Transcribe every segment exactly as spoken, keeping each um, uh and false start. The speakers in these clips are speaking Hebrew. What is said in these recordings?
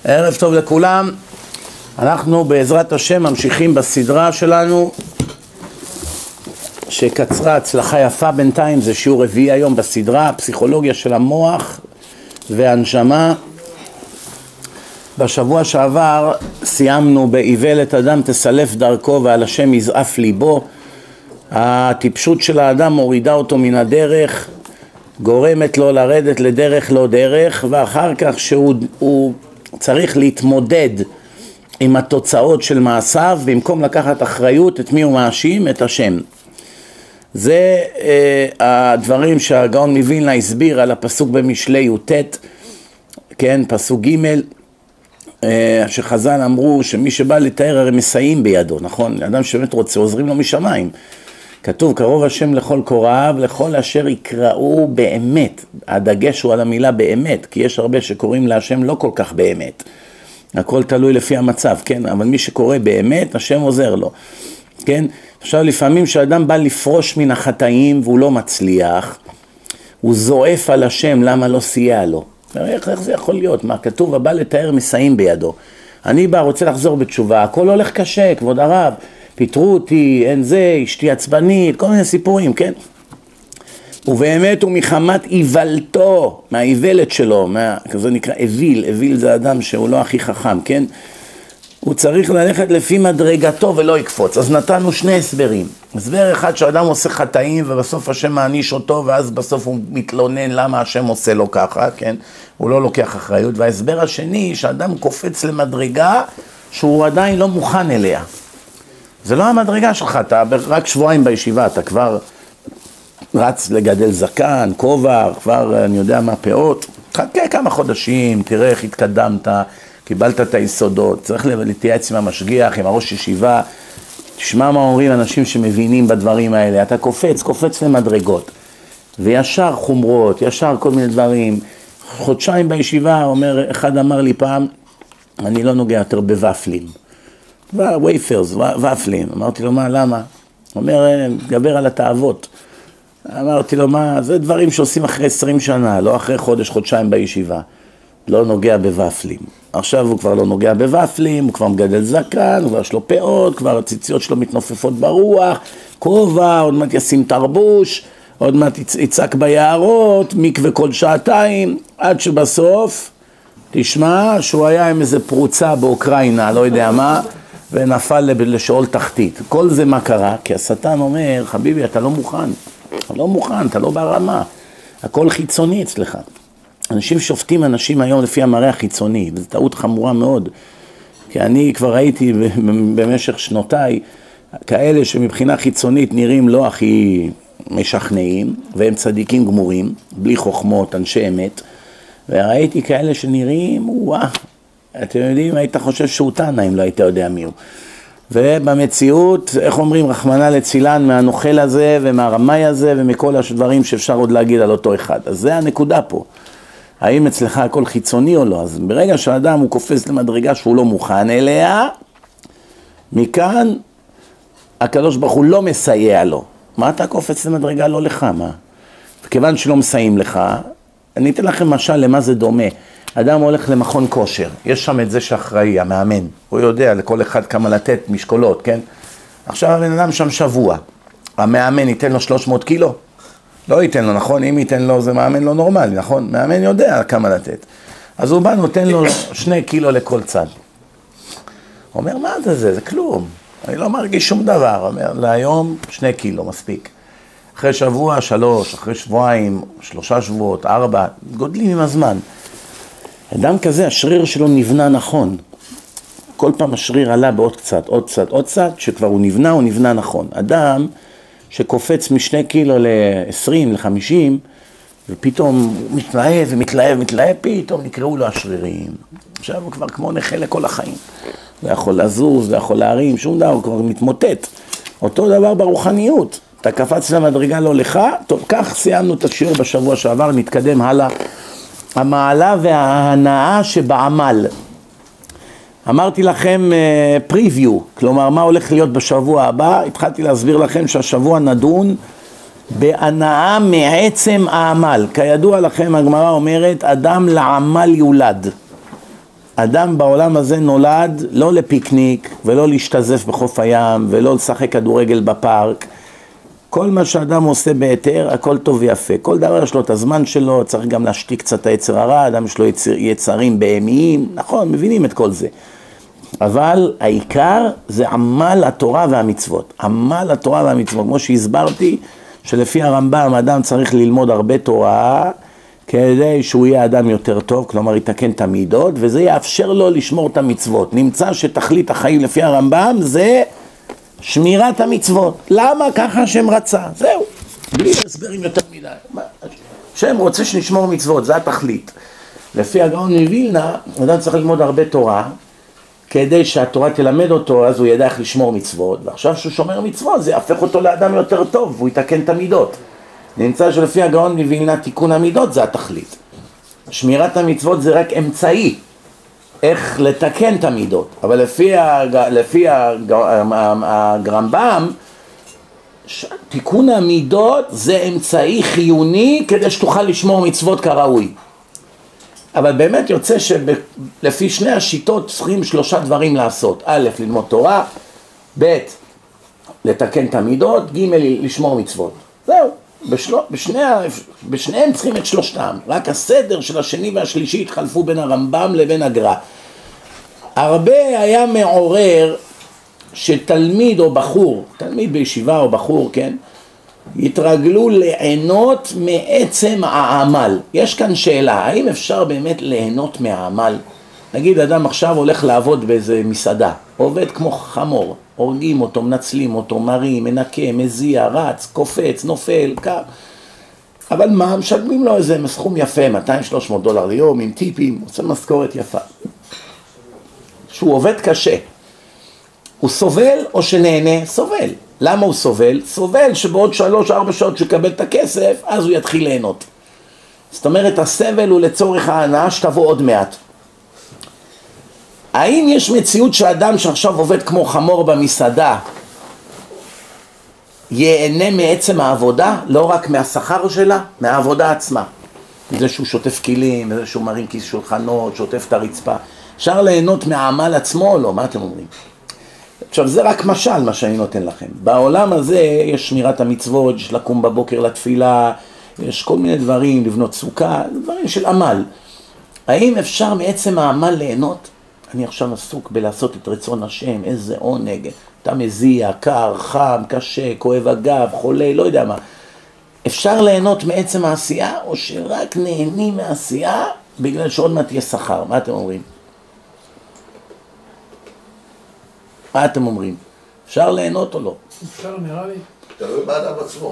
ערב טוב לכולם. אנחנו בעזרת השם ממשיכים בסדרה שלנו שקצרה הצלחה יפה בינתיים. זה שיעור רביעי היום בסדרה, פסיכולוגיה של המוח והנשמה. בשבוע שעבר סיימנו באיוולת אדם תסלף דרכו ועל השם יזעף ליבו. הטיפשות של האדם מורידה אותו מן הדרך, גורמת לו לרדת לדרך לא דרך, ואחר כך שהוא הוא צריך להתמודד עם התוצאות של מעשיו, במקום לקחת אחריות, את מי הוא מאשים? את השם. זה אה, הדברים שהגאון מווילנה הסביר על הפסוק במשלי י"ט, כן, פסוק ג', אה, שחז"ל אמרו שמי שבא לתאר הרי מסייעים בידו, נכון? אדם שבאמת רוצה עוזרים לו משמיים. כתוב קרוב השם לכל קוראיו, לכל אשר יקראו באמת. הדגש הוא על המילה באמת, כי יש הרבה שקוראים להשם לא כל כך באמת. הכל תלוי לפי המצב, כן? אבל מי שקורא באמת, השם עוזר לו, כן? עכשיו לפעמים שאדם בא לפרוש מן החטאים והוא לא מצליח, הוא זועף על השם למה לא סייע לו. איך, איך זה יכול להיות? מה כתוב? הבא לתאר מסייעים בידו. אני בא, רוצה לחזור בתשובה, הכל הולך קשה, כבוד הרב. פיתרו אותי, אין זה, אשתי עצבנית, כל מיני סיפורים, כן? ובאמת הוא מחמת איוולתו, מהאיוולת שלו, מה, כזה נקרא אוויל, אוויל זה אדם שהוא לא הכי חכם, כן? הוא צריך ללכת לפי מדרגתו ולא יקפוץ. אז נתנו שני הסברים. הסבר אחד שאדם עושה חטאים ובסוף השם מעניש אותו, ואז בסוף הוא מתלונן למה השם עושה לו ככה, כן? הוא לא לוקח אחריות. וההסבר השני שאדם קופץ למדרגה שהוא עדיין לא מוכן אליה. זה לא המדרגה שלך, אתה רק שבועיים בישיבה, אתה כבר רץ לגדל זקן, כובע, כבר אני יודע מה פאות, תחכה כמה חודשים, תראה איך התקדמת, קיבלת את היסודות, צריך להתייעץ עם המשגיח, עם הראש ישיבה, תשמע מה אומרים אנשים שמבינים בדברים האלה, אתה קופץ, קופץ למדרגות, וישר חומרות, ישר כל מיני דברים, חודשיים בישיבה, אומר, אחד אמר לי פעם, אני לא נוגע יותר בוואפלים, וייפרס, ופלים. אמרתי לו, מה, למה? הוא אומר, גבר על התאוות. אמרתי לו, מה, זה דברים שעושים אחרי עשרים שנה, לא אחרי חודש, חודשיים בישיבה. לא נוגע בוופלים. עכשיו הוא כבר לא נוגע בוופלים, הוא כבר מגדל זקן, הוא כבר יש לו פאות, כבר הציציות שלו מתנופפות ברוח, כובע, עוד מעט ישים תרבוש, עוד מעט יצעק ביערות, מקווה כל שעתיים, עד שבסוף, תשמע שהוא היה עם איזה פרוצה באוקראינה, לא יודע מה, ונפל לשאול תחתית. כל זה מה קרה? כי השטן אומר, חביבי, אתה לא מוכן. אתה לא מוכן, אתה לא ברמה. הכל חיצוני אצלך. אנשים שופטים אנשים היום לפי המראה החיצוני, וזו טעות חמורה מאוד. כי אני כבר ראיתי במשך שנותיי, כאלה שמבחינה חיצונית נראים לא הכי משכנעים, והם צדיקים גמורים, בלי חוכמות, אנשי אמת. וראיתי כאלה שנראים, וואה, אתם יודעים, היית חושב שהוא תנא אם לא היית יודע מי הוא. ובמציאות, איך אומרים, רחמנא לצילן מהנוכל הזה ומהרמאי הזה ומכל הדברים שאפשר עוד להגיד על אותו אחד. אז זה הנקודה פה. האם אצלך הכל חיצוני או לא? אז ברגע שהאדם הוא קופץ למדרגה שהוא לא מוכן אליה, מכאן הקדוש ברוך הוא לא מסייע לו. מה אתה קופץ למדרגה? לא לך, מה? וכיוון שלא מסייעים לך, אני אתן לכם משל למה זה דומה. אדם הולך למכון כושר, יש שם את זה שאחראי, המאמן, הוא יודע לכל אחד כמה לתת משקולות, כן? עכשיו הבן אדם שם שבוע, המאמן ייתן לו שלוש מאות קילו? לא ייתן לו, נכון? אם ייתן לו זה מאמן לא נורמלי, נכון? מאמן יודע כמה לתת. אז הוא בא נותן לו שני קילו לכל צד. הוא אומר, מה זה זה? זה כלום. אני לא מרגיש שום דבר. הוא אומר, להיום שני קילו מספיק. אחרי שבוע, שלוש, אחרי שבועיים, שלושה שבועות, ארבע, גודלים עם הזמן. אדם כזה, השריר שלו נבנה נכון. כל פעם השריר עלה בעוד קצת, עוד קצת, עוד קצת, שכבר הוא נבנה, הוא נבנה נכון. אדם שקופץ משני קילו ל-עשרים, ל-חמישים, ופתאום הוא מתלהב ומתלהב, מתלהב, פתאום נקראו לו השרירים. עכשיו הוא כבר כמו נכה לכל החיים. הוא יכול לזוז, הוא יכול להרים, שום דבר, הוא כבר מתמוטט. אותו דבר ברוחניות. אתה קפץ למדרגה לא לך, טוב, כך סיימנו את השיעור בשבוע שעבר, נתקדם הלאה. המעלה וההנאה שבעמל. אמרתי לכם פריוויו, כלומר מה הולך להיות בשבוע הבא, התחלתי להסביר לכם שהשבוע נדון בהנאה מעצם העמל. כידוע לכם הגמרא אומרת, אדם לעמל יולד. אדם בעולם הזה נולד לא לפיקניק ולא להשתזף בחוף הים ולא לשחק כדורגל בפארק. כל מה שאדם עושה בהיתר, הכל טוב ויפה. כל דבר יש לו את הזמן שלו, צריך גם להשתיק קצת את היצר הרע, אדם יש לו יצר, יצרים בהמיים, נכון, מבינים את כל זה. אבל העיקר זה עמל התורה והמצוות. עמל התורה והמצוות, כמו שהסברתי, שלפי הרמב"ם אדם צריך ללמוד הרבה תורה, כדי שהוא יהיה אדם יותר טוב, כלומר יתקן את המידות, וזה יאפשר לו לשמור את המצוות. נמצא שתכלית החיים לפי הרמב"ם זה שמירת המצוות. למה? ככה השם רצה. זהו. בלי הסברים יותר מדי. השם רוצה שנשמור מצוות, זה התכלית. לפי הגאון מווילנה, אדם צריך ללמוד הרבה תורה, כדי שהתורה תלמד אותו, אז הוא ידע איך לשמור מצוות, ועכשיו שהוא שומר מצוות, זה יהפך אותו לאדם יותר טוב, והוא יתקן את המידות. נמצא שלפי הגאון מווילנה, תיקון המידות זה התכלית. שמירת המצוות זה רק אמצעי, איך לתקן את המידות. אבל לפי, הג... לפי הג... הרמב"ם, תיקון המידות זה אמצעי חיוני, כדי שתוכל לשמור מצוות כראוי. אבל באמת יוצא שלפי שני השיטות צריכים שלושה דברים לעשות. א', ללמוד תורה, ב', לתקן את המידות, ג', לשמור מצוות. זהו, בשל... בשני... בשניהם צריכים את שלושתם. רק הסדר של השני והשלישי התחלפו בין הרמב"ם לבין הגר"א. הרבה היה מעורר שתלמיד או בחור, תלמיד בישיבה או בחור, כן, יתרגלו ליהנות מעצם העמל. יש כאן שאלה, האם אפשר באמת ליהנות מהעמל? נגיד אדם עכשיו הולך לעבוד באיזה מסעדה, עובד כמו חמור, הורגים אותו, מנצלים אותו, מרים, מנקה, מזיע, רץ, קופץ, נופל, קר. אבל מה? משלמים לו איזה סכום יפה, מאתיים שלוש מאות דולר ליום, עם טיפים, עושה משכורת יפה. שהוא עובד קשה. הוא סובל או שנהנה? סובל. למה הוא סובל? סובל שבעוד שלוש, ארבע שעות שקבל את הכסף, אז הוא יתחיל ליהנות. זאת אומרת, הסבל הוא לצורך ההנאה שתבוא עוד מעט. האם יש מציאות שאדם שעכשיו עובד כמו חמור במסעדה, ייהנה מעצם העבודה, לא רק מהשכר שלה, מהעבודה עצמה? מזה שהוא שוטף כלים, מזה שהוא מרים כיס שולחנות, שוטף את הרצפה. אפשר ליהנות מהעמל עצמו או לא? מה אתם אומרים? עכשיו זה רק משל מה שאני נותן לכם. בעולם הזה יש שמירת המצוות, יש לקום בבוקר לתפילה, יש כל מיני דברים, לבנות סוכה, דברים של עמל. האם אפשר מעצם העמל ליהנות? אני עכשיו עסוק בלעשות את רצון השם, איזה עונג, אתה מזיע, קר, חם, קשה, כואב הגב, חולה, לא יודע מה. אפשר ליהנות מעצם העשייה, או שרק נהנים מהעשייה בגלל שעוד מעט תהיה שכר? מה אתם אומרים? מה אתם אומרים? אפשר ליהנות או לא? אפשר, נראה לי. תלוי באדם עצמו.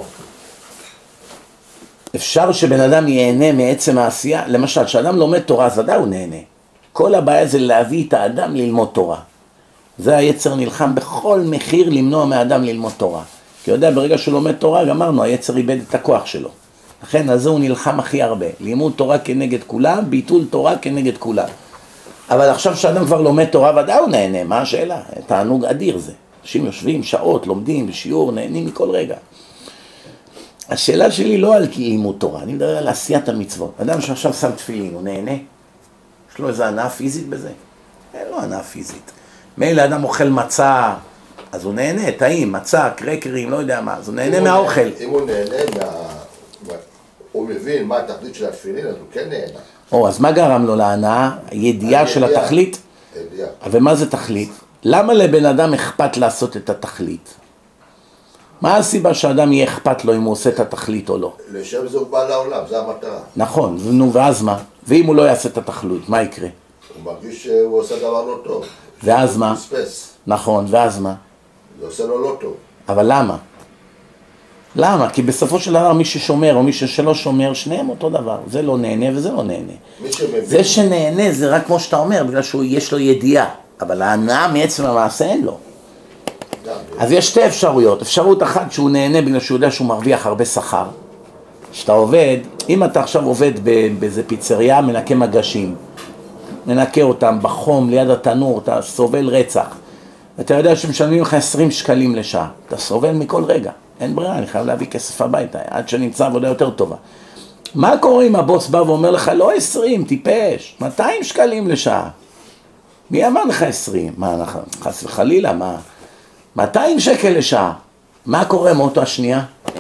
אפשר שבן אדם ייהנה מעצם העשייה? למשל, כשאדם לומד תורה, אז ודאי הוא נהנה. כל הבעיה זה להביא את האדם ללמוד תורה. זה היצר נלחם בכל מחיר למנוע מהאדם ללמוד תורה. כי יודע, ברגע שהוא לומד תורה, גמרנו, היצר איבד את הכוח שלו. לכן, אז הוא נלחם הכי הרבה. לימוד תורה כנגד כולם, ביטול תורה כנגד כולם. אבל עכשיו שאדם כבר לומד תורה, ודאי הוא נהנה. מה השאלה? תענוג אדיר זה. אנשים יושבים שעות, לומדים בשיעור, נהנים מכל רגע. השאלה שלי לא על לימוד תורה, אני מדבר על עשיית המצוות. אדם שעכשיו שם תפילין, הוא נהנה? יש לו איזו הנאה פיזית בזה? אין לו הנאה פיזית. מילא אדם אוכל מצה, אז הוא נהנה, טעים, מצה, קרקרים, לא יודע מה, אז הוא נהנה מהאוכל. אם הוא נהנה, הוא מבין מה התכלית של התפילין, אז הוא כן נהנה. או, אז מה גרם לו להנאה? הידיעה של התכלית? הידיעה. ומה זה תכלית? למה לבן אדם אכפת לעשות את התכלית? מה הסיבה שאדם יהיה אכפת לו אם הוא עושה את התכלית או לא? לשם זה הוא בא לעולם, זה המטרה. נכון, נו, ואז מה? ואם הוא לא יעשה את התכלית, מה יקרה? הוא מרגיש שהוא עושה דבר לא טוב. ואז מה? פספס. נכון, ואז מה? זה עושה לו לא טוב. אבל למה? למה? כי בסופו של דבר מי ששומר או מי שלא שומר, שניהם אותו דבר. זה לא נהנה וזה לא נהנה. מי שמבין... זה שנהנה זה רק כמו שאתה אומר, בגלל שיש לו ידיעה. אבל ההנאה מעצם המעשה אין לו. אז יש שתי אפשרויות. אפשרות אחת שהוא נהנה בגלל שהוא יודע שהוא מרוויח הרבה שכר. שאתה עובד, אם אתה עכשיו עובד באיזה פיצריה, מנקה מגשים. מנקה אותם בחום ליד התנור, אתה סובל רצח. אתה יודע שמשלמים לך עשרים שקלים לשעה. אתה סובל מכל רגע. אין ברירה, אני חייב להביא כסף הביתה, עד שנמצא עבודה יותר טובה. מה קורה אם הבוס בא ואומר לך, לא עשרים, טיפש, מאתיים שקלים לשעה? מי אמר לך עשרים? מה, חס וחלילה, מה? מאתיים שקל לשעה. מה קורה מאותו השנייה?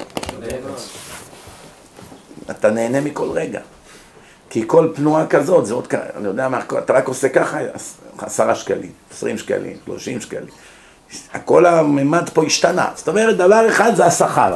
אתה נהנה מכל רגע. כי כל תנועה כזאת, זה עוד, אני יודע מה, אתה רק עושה ככה, עשרה שקלים, עשרים שקלים, שלושים שקלים. הכל הממד פה השתנה. זאת אומרת, דבר אחד זה השכר.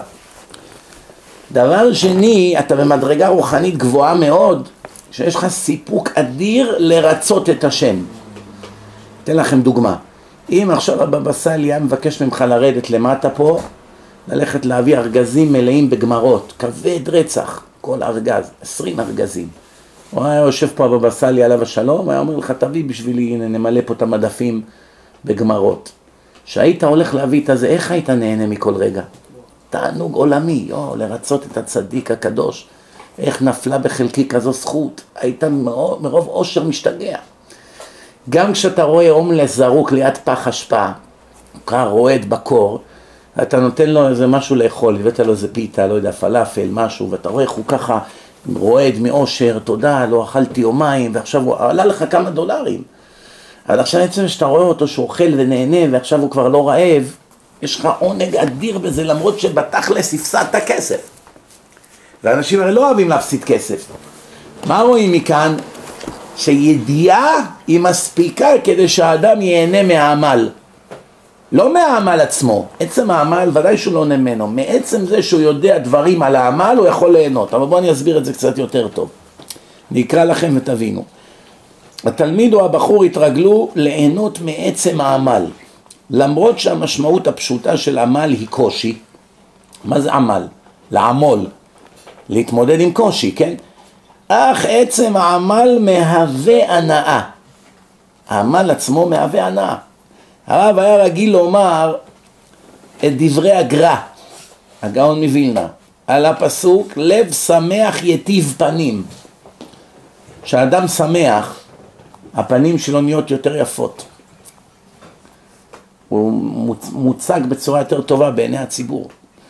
דבר שני, אתה במדרגה רוחנית גבוהה מאוד, שיש לך סיפוק אדיר לרצות את השם. אתן לכם דוגמה. אם עכשיו הבבא סאלי היה מבקש ממך לרדת למטה פה, ללכת להביא ארגזים מלאים בגמרות, כבד רצח, כל ארגז, עשרים ארגזים. הוא היה יושב פה הבבא סאלי עליו השלום, הוא היה אומר לך, תביא בשבילי, הנה נמלא פה את המדפים בגמרות. שהיית הולך להביא את זה, איך היית נהנה מכל רגע? תענוג עולמי, יו, לרצות את הצדיק הקדוש. איך נפלה בחלקי כזו זכות, היית מרוב, מרוב אושר משתגע. גם כשאתה רואה הומלס זרוק ליד פח אשפה, רועד בקור, אתה נותן לו איזה משהו לאכול, הבאת לו איזה פיתה, לא יודע, פלאפל, משהו, ואתה רואה איך הוא ככה רועד מאושר, תודה, לא אכלתי יומיים, ועכשיו הוא עלה לך כמה דולרים. אבל עכשיו בעצם שאתה רואה אותו שהוא אוכל ונהנה, ועכשיו הוא כבר לא רעב, יש לך עונג אדיר בזה, למרות שבתכלס הפסדת כסף. ואנשים הרי לא אוהבים להפסיד כסף. מה רואים מכאן? שידיעה היא מספיקה כדי שהאדם ייהנה מהעמל. לא מהעמל עצמו, עצם העמל ודאי שהוא לא נהנה ממנו, מעצם זה שהוא יודע דברים על העמל הוא יכול ליהנות. אבל בואו אני אסביר את זה קצת יותר טוב. אני אקרא לכם ותבינו. התלמיד או הבחור התרגלו ליהנות מעצם העמל. למרות שהמשמעות הפשוטה של עמל היא קושי. מה זה עמל? לעמול. להתמודד עם קושי, כן? אך עצם העמל מהווה הנאה. העמל עצמו מהווה הנאה. הרב היה רגיל לומר את דברי הגר"א, הגאון מווילנה, על הפסוק לב שמח יטיב פנים. כשאדם שמח, הפנים שלו נהיות יותר יפות. הוא מוצג בצורה יותר טובה בעיני הציבור.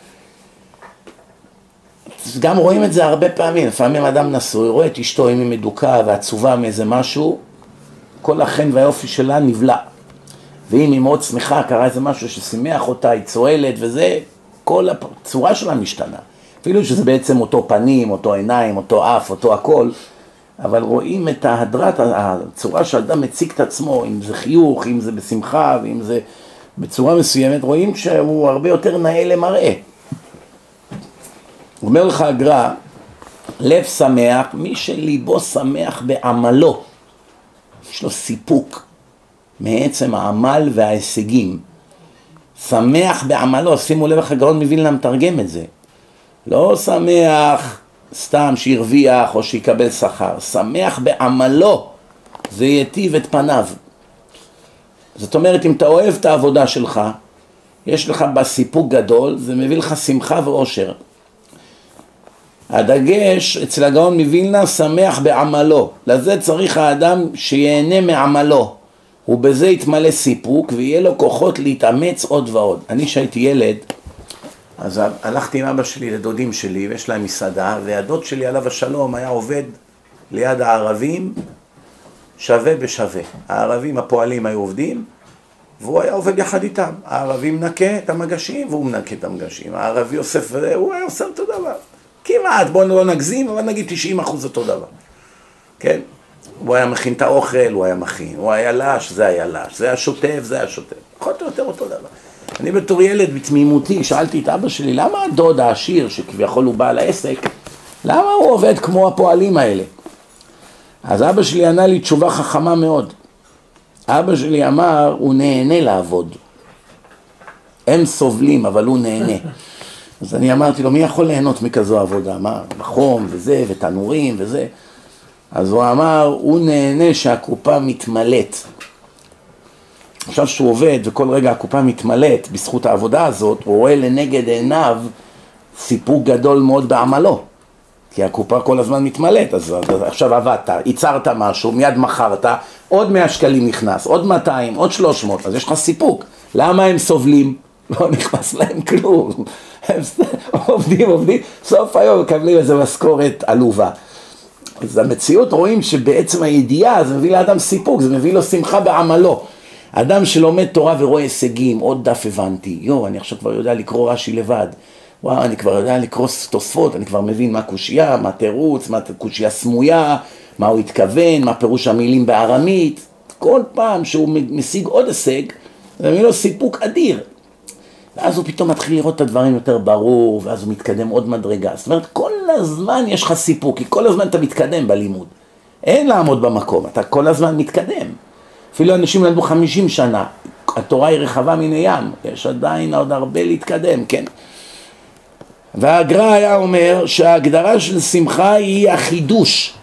גם רואים את זה הרבה פעמים, לפעמים אדם נשוי, רואה את אשתו אם היא מדוקה ועצובה מאיזה משהו, כל החן והיופי שלה נבלע. ואם היא מאוד שמחה, קרה איזה משהו ששימח אותה, היא צועלת וזה, כל הצורה שלה משתנה. אפילו שזה בעצם אותו פנים, אותו עיניים, אותו אף, אותו הכל, אבל רואים את ההדרת, הצורה שאדם מציג את עצמו, אם זה חיוך, אם זה בשמחה, ואם זה בצורה מסוימת, רואים שהוא הרבה יותר נאה למראה. אומר לך הגר"א, לב שמח, מי שליבו שמח בעמלו, יש לו סיפוק מעצם העמל וההישגים. שמח בעמלו, שימו לב איך הגאון מווילנה מתרגם את זה. לא שמח סתם שירוויח או שיקבל שכר, שמח בעמלו, זה יטיב את פניו. זאת אומרת, אם אתה אוהב את העבודה שלך, יש לך בסיפוק גדול, זה מביא לך שמחה ואושר. הדגש אצל הגאון מווילנה, שמח בעמלו. לזה צריך האדם שיהנה מעמלו. ובזה יתמלא סיפוק ויהיה לו כוחות להתאמץ עוד ועוד. אני שהייתי ילד, אז הלכתי עם אבא שלי לדודים שלי, ויש להם מסעדה, והדוד שלי עליו השלום היה עובד ליד הערבים שווה בשווה. הערבים הפועלים היו עובדים, והוא היה עובד יחד איתם. הערבים מנקה את המגשים, והוא מנקה את המגשים. הערבי אוסף וזה, הוא היה עושה אותו דבר. כמעט, בואו לא נגזים, אבל נגיד תשעים אחוז אותו דבר. כן? הוא היה מכין את האוכל, הוא היה מכין. הוא היה לש, זה היה לש. זה היה שוטף, זה היה שוטף. פחות או יותר אותו דבר. אני בתור ילד בתמימותי שאלתי את אבא שלי, למה הדוד העשיר, שכביכול הוא בעל העסק, למה הוא עובד כמו הפועלים האלה? אז אבא שלי ענה לי תשובה חכמה מאוד. אבא שלי אמר, הוא נהנה לעבוד. הם סובלים, אבל הוא נהנה. אז אני אמרתי לו, מי יכול ליהנות מכזו עבודה? מה, בחום וזה, ותנורים וזה. אז הוא אמר, הוא נהנה שהקופה מתמלאת. עכשיו שהוא עובד וכל רגע הקופה מתמלאת בזכות העבודה הזאת, הוא רואה לנגד עיניו סיפוק גדול מאוד בעמלו. כי הקופה כל הזמן מתמלאת, אז עכשיו עבדת, ייצרת משהו, מיד מכרת, עוד מאה שקלים נכנס, עוד מאתיים, עוד שלוש מאות, אז יש לך סיפוק. למה הם סובלים? לא נכנס להם כלום. הם עובדים, עובדים, סוף היום מקבלים איזו משכורת עלובה. אז המציאות רואים שבעצם הידיעה זה מביא לאדם סיפוק, זה מביא לו שמחה בעמלו. אדם שלומד תורה ורואה הישגים, עוד דף הבנתי, יו, אני עכשיו כבר יודע לקרוא רש"י לבד, וואו, אני כבר יודע לקרוא תוספות, אני כבר מבין מה קושיה, מה תירוץ, מה קושיה סמויה, מה הוא התכוון, מה פירוש המילים בארמית. כל פעם שהוא משיג עוד הישג, זה מביא לו סיפוק אדיר. ואז הוא פתאום מתחיל לראות את הדברים יותר ברור, ואז הוא מתקדם עוד מדרגה. זאת אומרת, כל הזמן יש לך סיפוק, כי כל הזמן אתה מתקדם בלימוד. אין לעמוד במקום, אתה כל הזמן מתקדם. אפילו אנשים למדו חמישים שנה, התורה היא רחבה מן הים, יש עדיין עוד הרבה להתקדם, כן? והגר"א היה אומר שההגדרה של שמחה היא החידוש,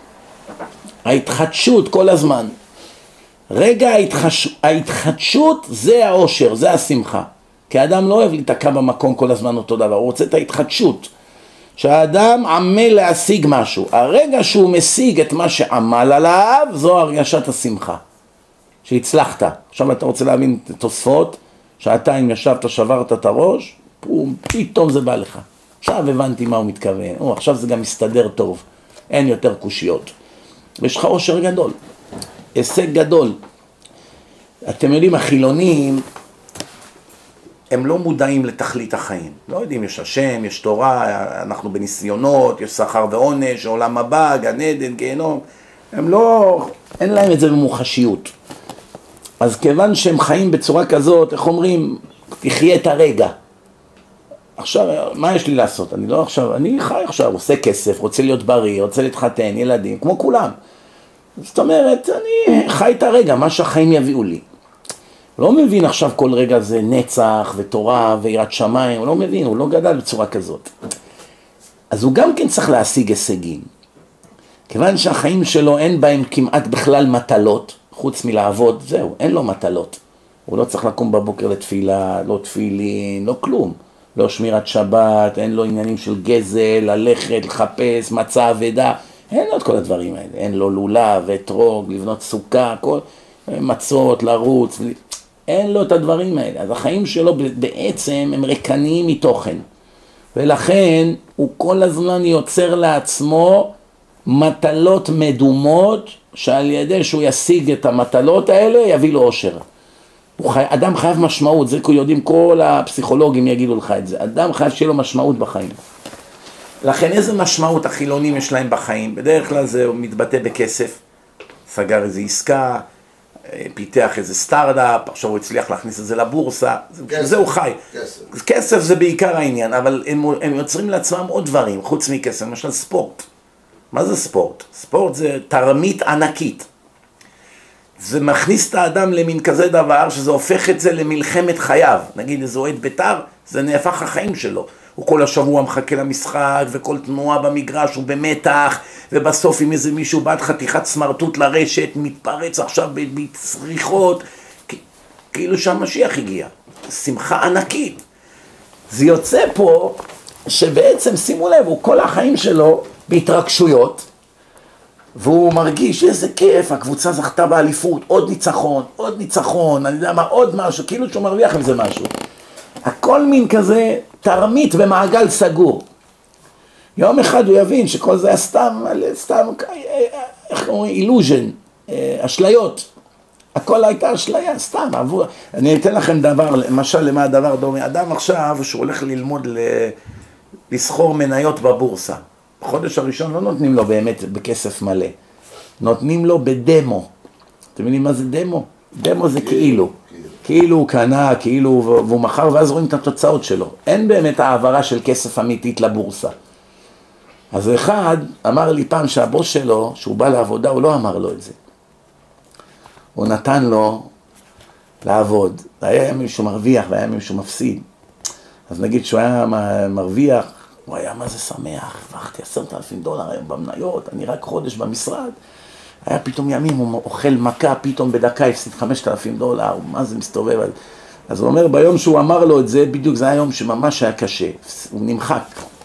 ההתחדשות כל הזמן. רגע ההתחש... ההתחדשות זה האושר, זה השמחה. כי האדם לא אוהב להתעקע במקום כל הזמן אותו דבר, הוא רוצה את ההתחדשות. שהאדם עמל להשיג משהו, הרגע שהוא משיג את מה שעמל עליו, זו הרגשת השמחה. שהצלחת. עכשיו אתה רוצה להבין את תוספות, שעתיים ישבת, שברת את הראש, פתאום זה בא לך. עכשיו הבנתי מה הוא מתכוון, או, עכשיו זה גם מסתדר טוב, אין יותר קושיות. יש לך אושר גדול, הישג גדול. אתם יודעים, החילונים, הם לא מודעים לתכלית החיים. לא יודעים, יש השם, יש תורה, אנחנו בניסיונות, יש שכר ועונש, עולם הבא, גן עדן, גיהנום. הם לא, אין להם את זה במוחשיות. אז כיוון שהם חיים בצורה כזאת, איך אומרים, תחיה את הרגע. עכשיו, מה יש לי לעשות? אני לא עכשיו, אני חי עכשיו, עושה כסף, רוצה להיות בריא, רוצה להתחתן, ילדים, כמו כולם. זאת אומרת, אני חי את הרגע, מה שהחיים יביאו לי. לא מבין עכשיו כל רגע זה נצח ותורה ויראת שמיים, הוא לא מבין, הוא לא גדל בצורה כזאת. אז הוא גם כן צריך להשיג הישגים. כיוון שהחיים שלו אין בהם כמעט בכלל מטלות, חוץ מלעבוד, זהו, אין לו מטלות. הוא לא צריך לקום בבוקר לתפילה, לא תפילין, לא כלום. לא שמירת שבת, אין לו עניינים של גזל, ללכת, לחפש, מצה אבדה, אין לו את כל הדברים האלה. אין לו לולה ואתרוג, לבנות סוכה, כל, מצות, לרוץ, אין לו את הדברים האלה. אז החיים שלו בעצם הם ריקניים מתוכן. ולכן הוא כל הזמן יוצר לעצמו מטלות מדומות, שעל ידי שהוא ישיג את המטלות האלה, יביא לו אושר. חי... אדם חייב משמעות, זה יודעים כל הפסיכולוגים יגידו לך את זה. אדם חייב שיהיה לו משמעות בחיים. לכן איזה משמעות החילונים יש להם בחיים? בדרך כלל זה מתבטא בכסף. סגר איזו עסקה, פיתח איזה סטארט-אפ, עכשיו הוא הצליח להכניס את זה לבורסה, כסף, זה הוא חי. כסף. כסף זה בעיקר העניין, אבל הם, הם יוצרים לעצמם עוד דברים, חוץ מכסף, למשל ספורט. מה זה ספורט? ספורט זה תרמית ענקית. זה מכניס את האדם למין כזה דבר, שזה הופך את זה למלחמת חייו. נגיד איזה אוהד בית"ר, זה נהפך החיים שלו. הוא כל השבוע מחכה למשחק, וכל תנועה במגרש הוא במתח, ובסוף אם איזה מישהו בעד חתיכת סמרטוט לרשת, מתפרץ עכשיו בצריחות, כאילו שהמשיח הגיע. שמחה ענקית. זה יוצא פה, שבעצם שימו לב, הוא כל החיים שלו בהתרגשויות, והוא מרגיש איזה כיף, הקבוצה זכתה באליפות, עוד ניצחון, עוד ניצחון, אני יודע מה, עוד משהו, כאילו שהוא מרוויח עם זה משהו. הכל מין כזה תרמית במעגל סגור. יום אחד הוא יבין שכל זה היה סתם, סתם, איך אומרים, אילוז'ן, אשליות. הכל הייתה אשליה, סתם. עבור... אני אתן לכם דבר, למשל למה הדבר דומה. אדם עכשיו שהוא הולך ללמוד ל... לסחור מניות בבורסה. בחודש הראשון לא נותנים לו באמת בכסף מלא. נותנים לו בדמו. אתם מבינים מה זה דמו? דמו זה כאילו. כאילו הוא קנה, כאילו, והוא מחר, ואז רואים את התוצאות שלו. אין באמת העברה של כסף אמיתית לבורסה. אז אחד אמר לי פעם שהבוס שלו, שהוא בא לעבודה, הוא לא אמר לו את זה. הוא נתן לו לעבוד. היה מישהו מרוויח והיה מישהו מפסיד. אז נגיד שהוא היה מרוויח, הוא היה מה זה שמח, הרווחתי עשרת אלפים דולר היום במניות, אני רק חודש במשרד. היה פתאום ימים, הוא אוכל מכה, פתאום בדקה הפסיד חמשת אלפים דולר, מה זה מסתובב? אז הוא אומר, ביום שהוא אמר לו את זה, בדיוק זה היה יום שממש היה קשה, הוא נמחק.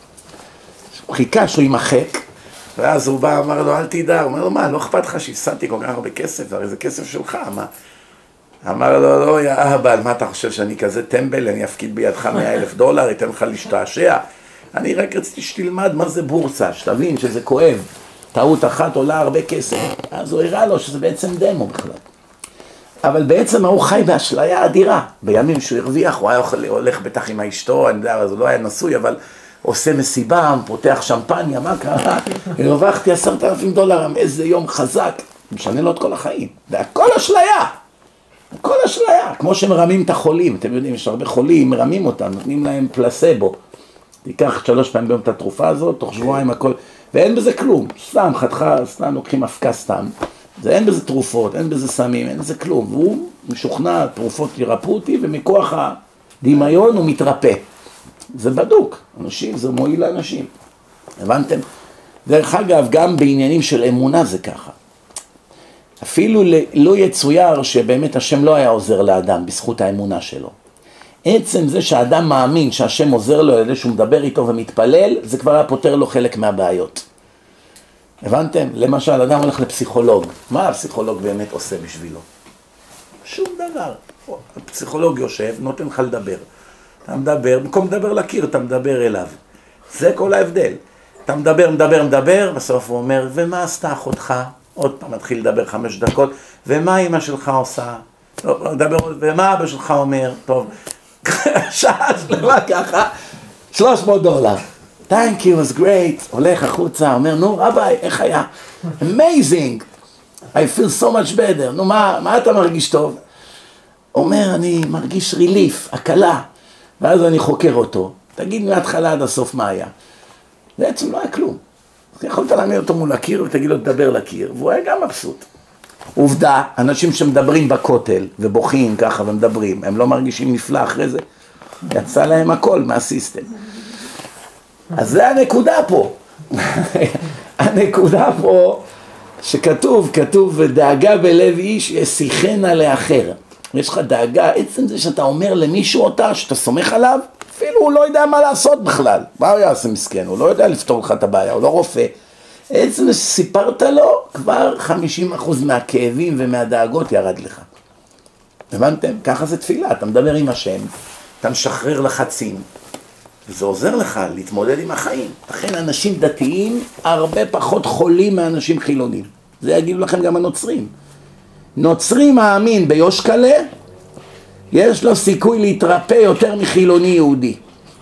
הוא חיכה שהוא ימחק, ואז הוא בא, אמר לו, אל תדע, הוא אומר לו, מה, לא אכפת לך שהפסדתי כל כך הרבה כסף, הרי זה כסף שלך, מה? אמר לו, לא, יא אהבל, מה אתה חושב שאני כזה טמבל, אני אפקיד בידך מאה אלף דולר, אתן לך להשתעשע. אני רק רציתי שתלמד מה זה בורסה, שתבין שזה כואב. טעות אחת עולה הרבה כסף, אז הוא הראה לו שזה בעצם דמו בכלל. אבל בעצם הוא חי באשליה אדירה. בימים שהוא הרוויח, הוא היה הולך בטח עם האשתו, אני יודע, אז הוא לא היה נשוי, אבל עושה מסיבה, פותח שמפניה, מה קרה? הרווחתי עשרת אלפים דולר, איזה יום חזק. משנה לו את כל החיים. והכל אשליה. הכל אשליה. כמו שמרמים את החולים. אתם יודעים, יש הרבה חולים, מרמים אותם, נותנים להם פלסבו. תיקח שלוש פעמים ביום את התרופה הזאת, תוך שבועיים הכל, ואין בזה כלום. סתם, חתכה, סתם, לוקחים הפקה סתם. זה אין בזה תרופות, אין בזה סמים, אין בזה כלום. והוא משוכנע, תרופות ירפאו אותי, ומכוח הדמיון הוא מתרפא. זה בדוק. אנשים, זה מועיל לאנשים. הבנתם? דרך אגב, גם בעניינים של אמונה זה ככה. אפילו לא יצויר שבאמת השם לא היה עוזר לאדם בזכות האמונה שלו. עצם זה שהאדם מאמין שהשם עוזר לו על ידי שהוא מדבר איתו ומתפלל, זה כבר היה פותר לו חלק מהבעיות. הבנתם? למשל, אדם הולך לפסיכולוג. מה הפסיכולוג באמת עושה בשבילו? שום דבר. הפסיכולוג יושב, נותן לך לדבר. אתה מדבר, במקום לדבר לקיר, אתה מדבר אליו. זה כל ההבדל. אתה מדבר, מדבר, מדבר, בסוף הוא אומר, ומה עשתה אחותך? עוד פעם מתחיל לדבר חמש דקות, ומה אמא שלך עושה? לא, מדבר, ומה אבא שלך אומר? טוב, שעה שלמה ככה, שלוש מאות דולר. Thank you, it was great. הולך החוצה, אומר, נו רבי, איך היה? Amazing. I feel so much better. נו, מה, מה אתה מרגיש טוב? אומר, אני מרגיש ריליף, הקלה. ואז אני חוקר אותו. תגיד מההתחלה עד הסוף מה היה. בעצם לא היה כלום. יכולת להעמיד אותו מול הקיר ותגיד לו תדבר לקיר, והוא היה גם מבסוט. עובדה, אנשים שמדברים בכותל ובוכים ככה ומדברים, הם לא מרגישים נפלא אחרי זה. יצא להם הכל מהסיסטם. אז זה הנקודה פה. הנקודה פה שכתוב, כתוב, דאגה בלב איש ישיחנה לאחר. יש לך דאגה, עצם זה שאתה אומר למישהו אותה, שאתה סומך עליו, אפילו הוא לא יודע מה לעשות בכלל. מה הוא יעשה מסכן? הוא לא יודע לפתור לך את הבעיה, הוא לא רופא. עצם זה שסיפרת לו, כבר חמישים אחוז מהכאבים ומהדאגות ירד לך. הבנתם? ככה זה תפילה, אתה מדבר עם השם, אתה משחרר לחצים, וזה עוזר לך להתמודד עם החיים. לכן אנשים דתיים הרבה פחות חולים מאנשים חילונים. זה יגידו לכם גם הנוצרים. נוצרי מאמין ביושקלה, יש לו סיכוי להתרפא יותר מחילוני יהודי.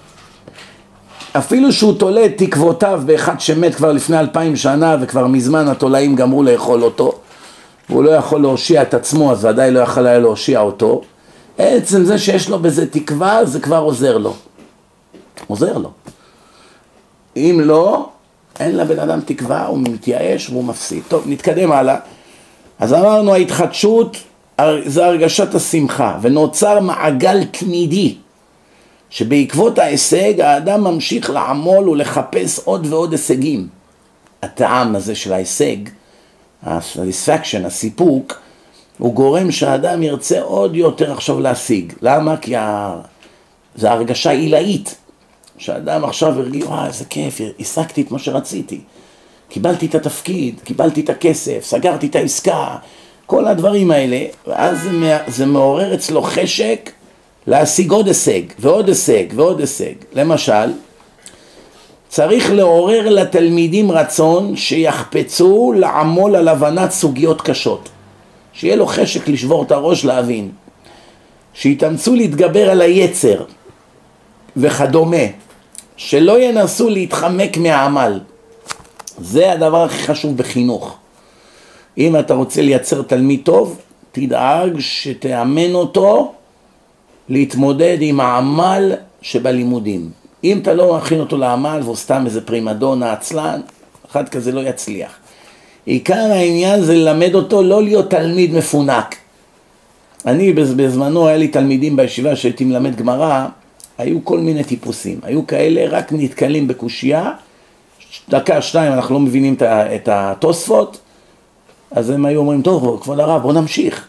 אפילו שהוא תולה את תקוותיו באחד שמת כבר לפני אלפיים שנה, וכבר מזמן התולעים גמרו לאכול אותו, והוא לא יכול להושיע את עצמו, אז ודאי לא יכול היה להושיע אותו. עצם זה שיש לו בזה תקווה, זה כבר עוזר לו. עוזר לו. אם לא, אין לבן אדם תקווה, הוא מתייאש והוא מפסיד. טוב, נתקדם הלאה. אז אמרנו, ההתחדשות זה הרגשת השמחה, ונוצר מעגל תמידי, שבעקבות ההישג האדם ממשיך לעמול ולחפש עוד ועוד הישגים. הטעם הזה של ההישג, ה-satisfaction, הסיפוק, הוא גורם שהאדם ירצה עוד יותר עכשיו להשיג. למה? כי ה... זה הרגשה עילאית, שהאדם עכשיו הרגיע, וואי, איזה כיף, השגתי את מה שרציתי. קיבלתי את התפקיד, קיבלתי את הכסף, סגרתי את העסקה, כל הדברים האלה, ואז זה, זה מעורר אצלו חשק להשיג עוד הישג, ועוד הישג, ועוד הישג. למשל, צריך לעורר לתלמידים רצון שיחפצו לעמול על הבנת סוגיות קשות. שיהיה לו חשק לשבור את הראש להבין. שיתאמצו להתגבר על היצר וכדומה. שלא ינסו להתחמק מהעמל. זה הדבר הכי חשוב בחינוך. אם אתה רוצה לייצר תלמיד טוב, תדאג שתאמן אותו להתמודד עם העמל שבלימודים. אם אתה לא מכין אותו לעמל והוא סתם איזה פרימדונה עצלן, אחד כזה לא יצליח. עיקר העניין זה ללמד אותו לא להיות תלמיד מפונק. אני בזמנו היה לי תלמידים בישיבה שהייתי מלמד גמרא, היו כל מיני טיפוסים. היו כאלה רק נתקלים בקושייה, דקה, שתיים, אנחנו לא מבינים את התוספות, אז הם היו אומרים, טוב, כבוד הרב, בוא נמשיך.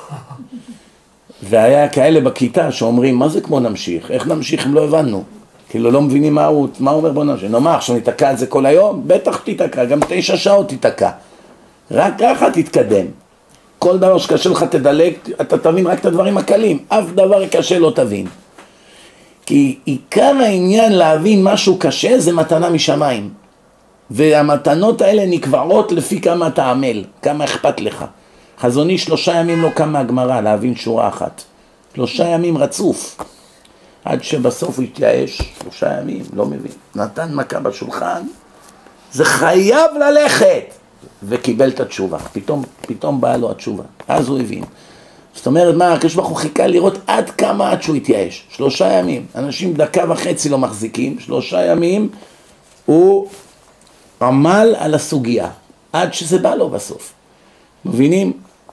והיה כאלה בכיתה שאומרים, מה זה כמו נמשיך? איך נמשיך אם לא הבנו? כאילו לא מבינים מה הוא, מה הוא אומר, בוא נמשיך. נו מה, עכשיו נתקע את זה כל היום? בטח תתקע, גם תשע שעות תתקע. רק ככה תתקדם. כל דבר שקשה לך תדלג, אתה תבין רק את הדברים הקלים. אף דבר קשה לא תבין. כי עיקר העניין להבין משהו קשה זה מתנה משמיים. והמתנות האלה נקבעות לפי כמה אתה עמל, כמה אכפת לך. חזוני שלושה ימים לא קם מהגמרא להבין שורה אחת. שלושה ימים רצוף. עד שבסוף הוא התייאש, שלושה ימים, לא מבין. נתן מכה בשולחן, זה חייב ללכת. וקיבל את התשובה. פתאום, פתאום באה לו התשובה. אז הוא הבין. זאת אומרת, מה, הקדוש ברוך הוא חיכה לראות עד כמה עד שהוא התייאש. שלושה ימים. אנשים דקה וחצי לא מחזיקים. שלושה ימים הוא עמל על הסוגיה. עד שזה בא לו בסוף. מבינים?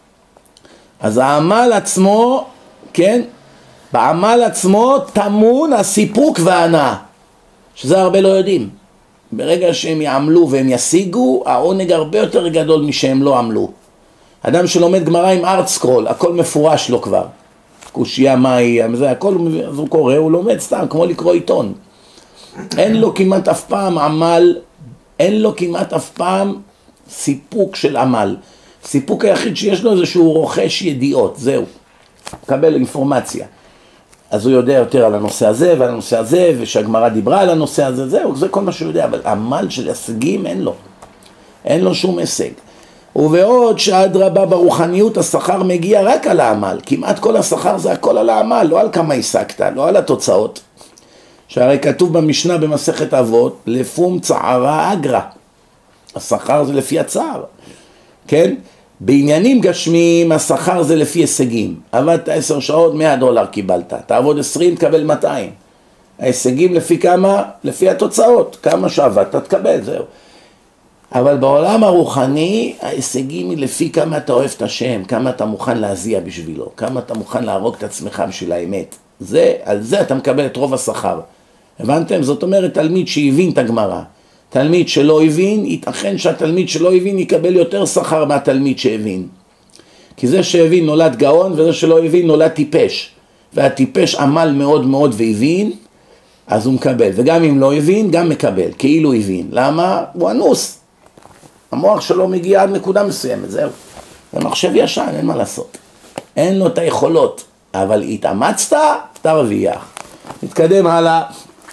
אז העמל עצמו, כן? בעמל עצמו תמון הסיפוק וההנאה. שזה הרבה לא יודעים. ברגע שהם יעמלו והם ישיגו, העונג הרבה יותר גדול משהם לא עמלו. אדם שלומד גמרא עם ארט סקרול, הכל מפורש לו כבר. קושיה, מהי, זה הכל, אז הוא קורא, הוא לומד סתם, כמו לקרוא עיתון. אין לו כמעט אף פעם עמל, אין לו כמעט אף פעם סיפוק של עמל. סיפוק היחיד שיש לו זה שהוא רוכש ידיעות, זהו. מקבל אינפורמציה. אז הוא יודע יותר על הנושא הזה ועל הנושא הזה, ושהגמרא דיברה על הנושא הזה, זהו, זה כל מה שהוא יודע, אבל עמל של הישגים אין לו. אין לו שום הישג. ובעוד שעד רבה ברוחניות השכר מגיע רק על העמל, כמעט כל השכר זה הכל על העמל, לא על כמה השגת, לא על התוצאות. שהרי כתוב במשנה במסכת אבות, לפום צערה אגרה. השכר זה לפי הצער, כן? בעניינים גשמיים השכר זה לפי הישגים. עבדת עשר שעות, מאה דולר קיבלת. תעבוד עשרים, תקבל מאתיים. ההישגים לפי כמה? לפי התוצאות. כמה שעבדת, תקבל, זהו. אבל בעולם הרוחני, ההישגים היא לפי כמה אתה אוהב את השם, כמה אתה מוכן להזיע בשבילו, כמה אתה מוכן להרוג את עצמך בשביל האמת. זה, על זה אתה מקבל את רוב השכר. הבנתם? זאת אומרת, תלמיד שהבין את הגמרא. תלמיד שלא הבין, ייתכן שהתלמיד שלא הבין יקבל יותר שכר מהתלמיד שהבין. כי זה שהבין נולד גאון, וזה שלא הבין נולד טיפש. והטיפש עמל מאוד מאוד והבין, אז הוא מקבל. וגם אם לא הבין, גם מקבל, כאילו הבין. למה? הוא אנוס. המוח שלו מגיע עד נקודה מסוימת, זהו. זה מחשב ישן, אין מה לעשות. אין לו את היכולות, אבל התאמצת, תרוויח. נתקדם הלאה.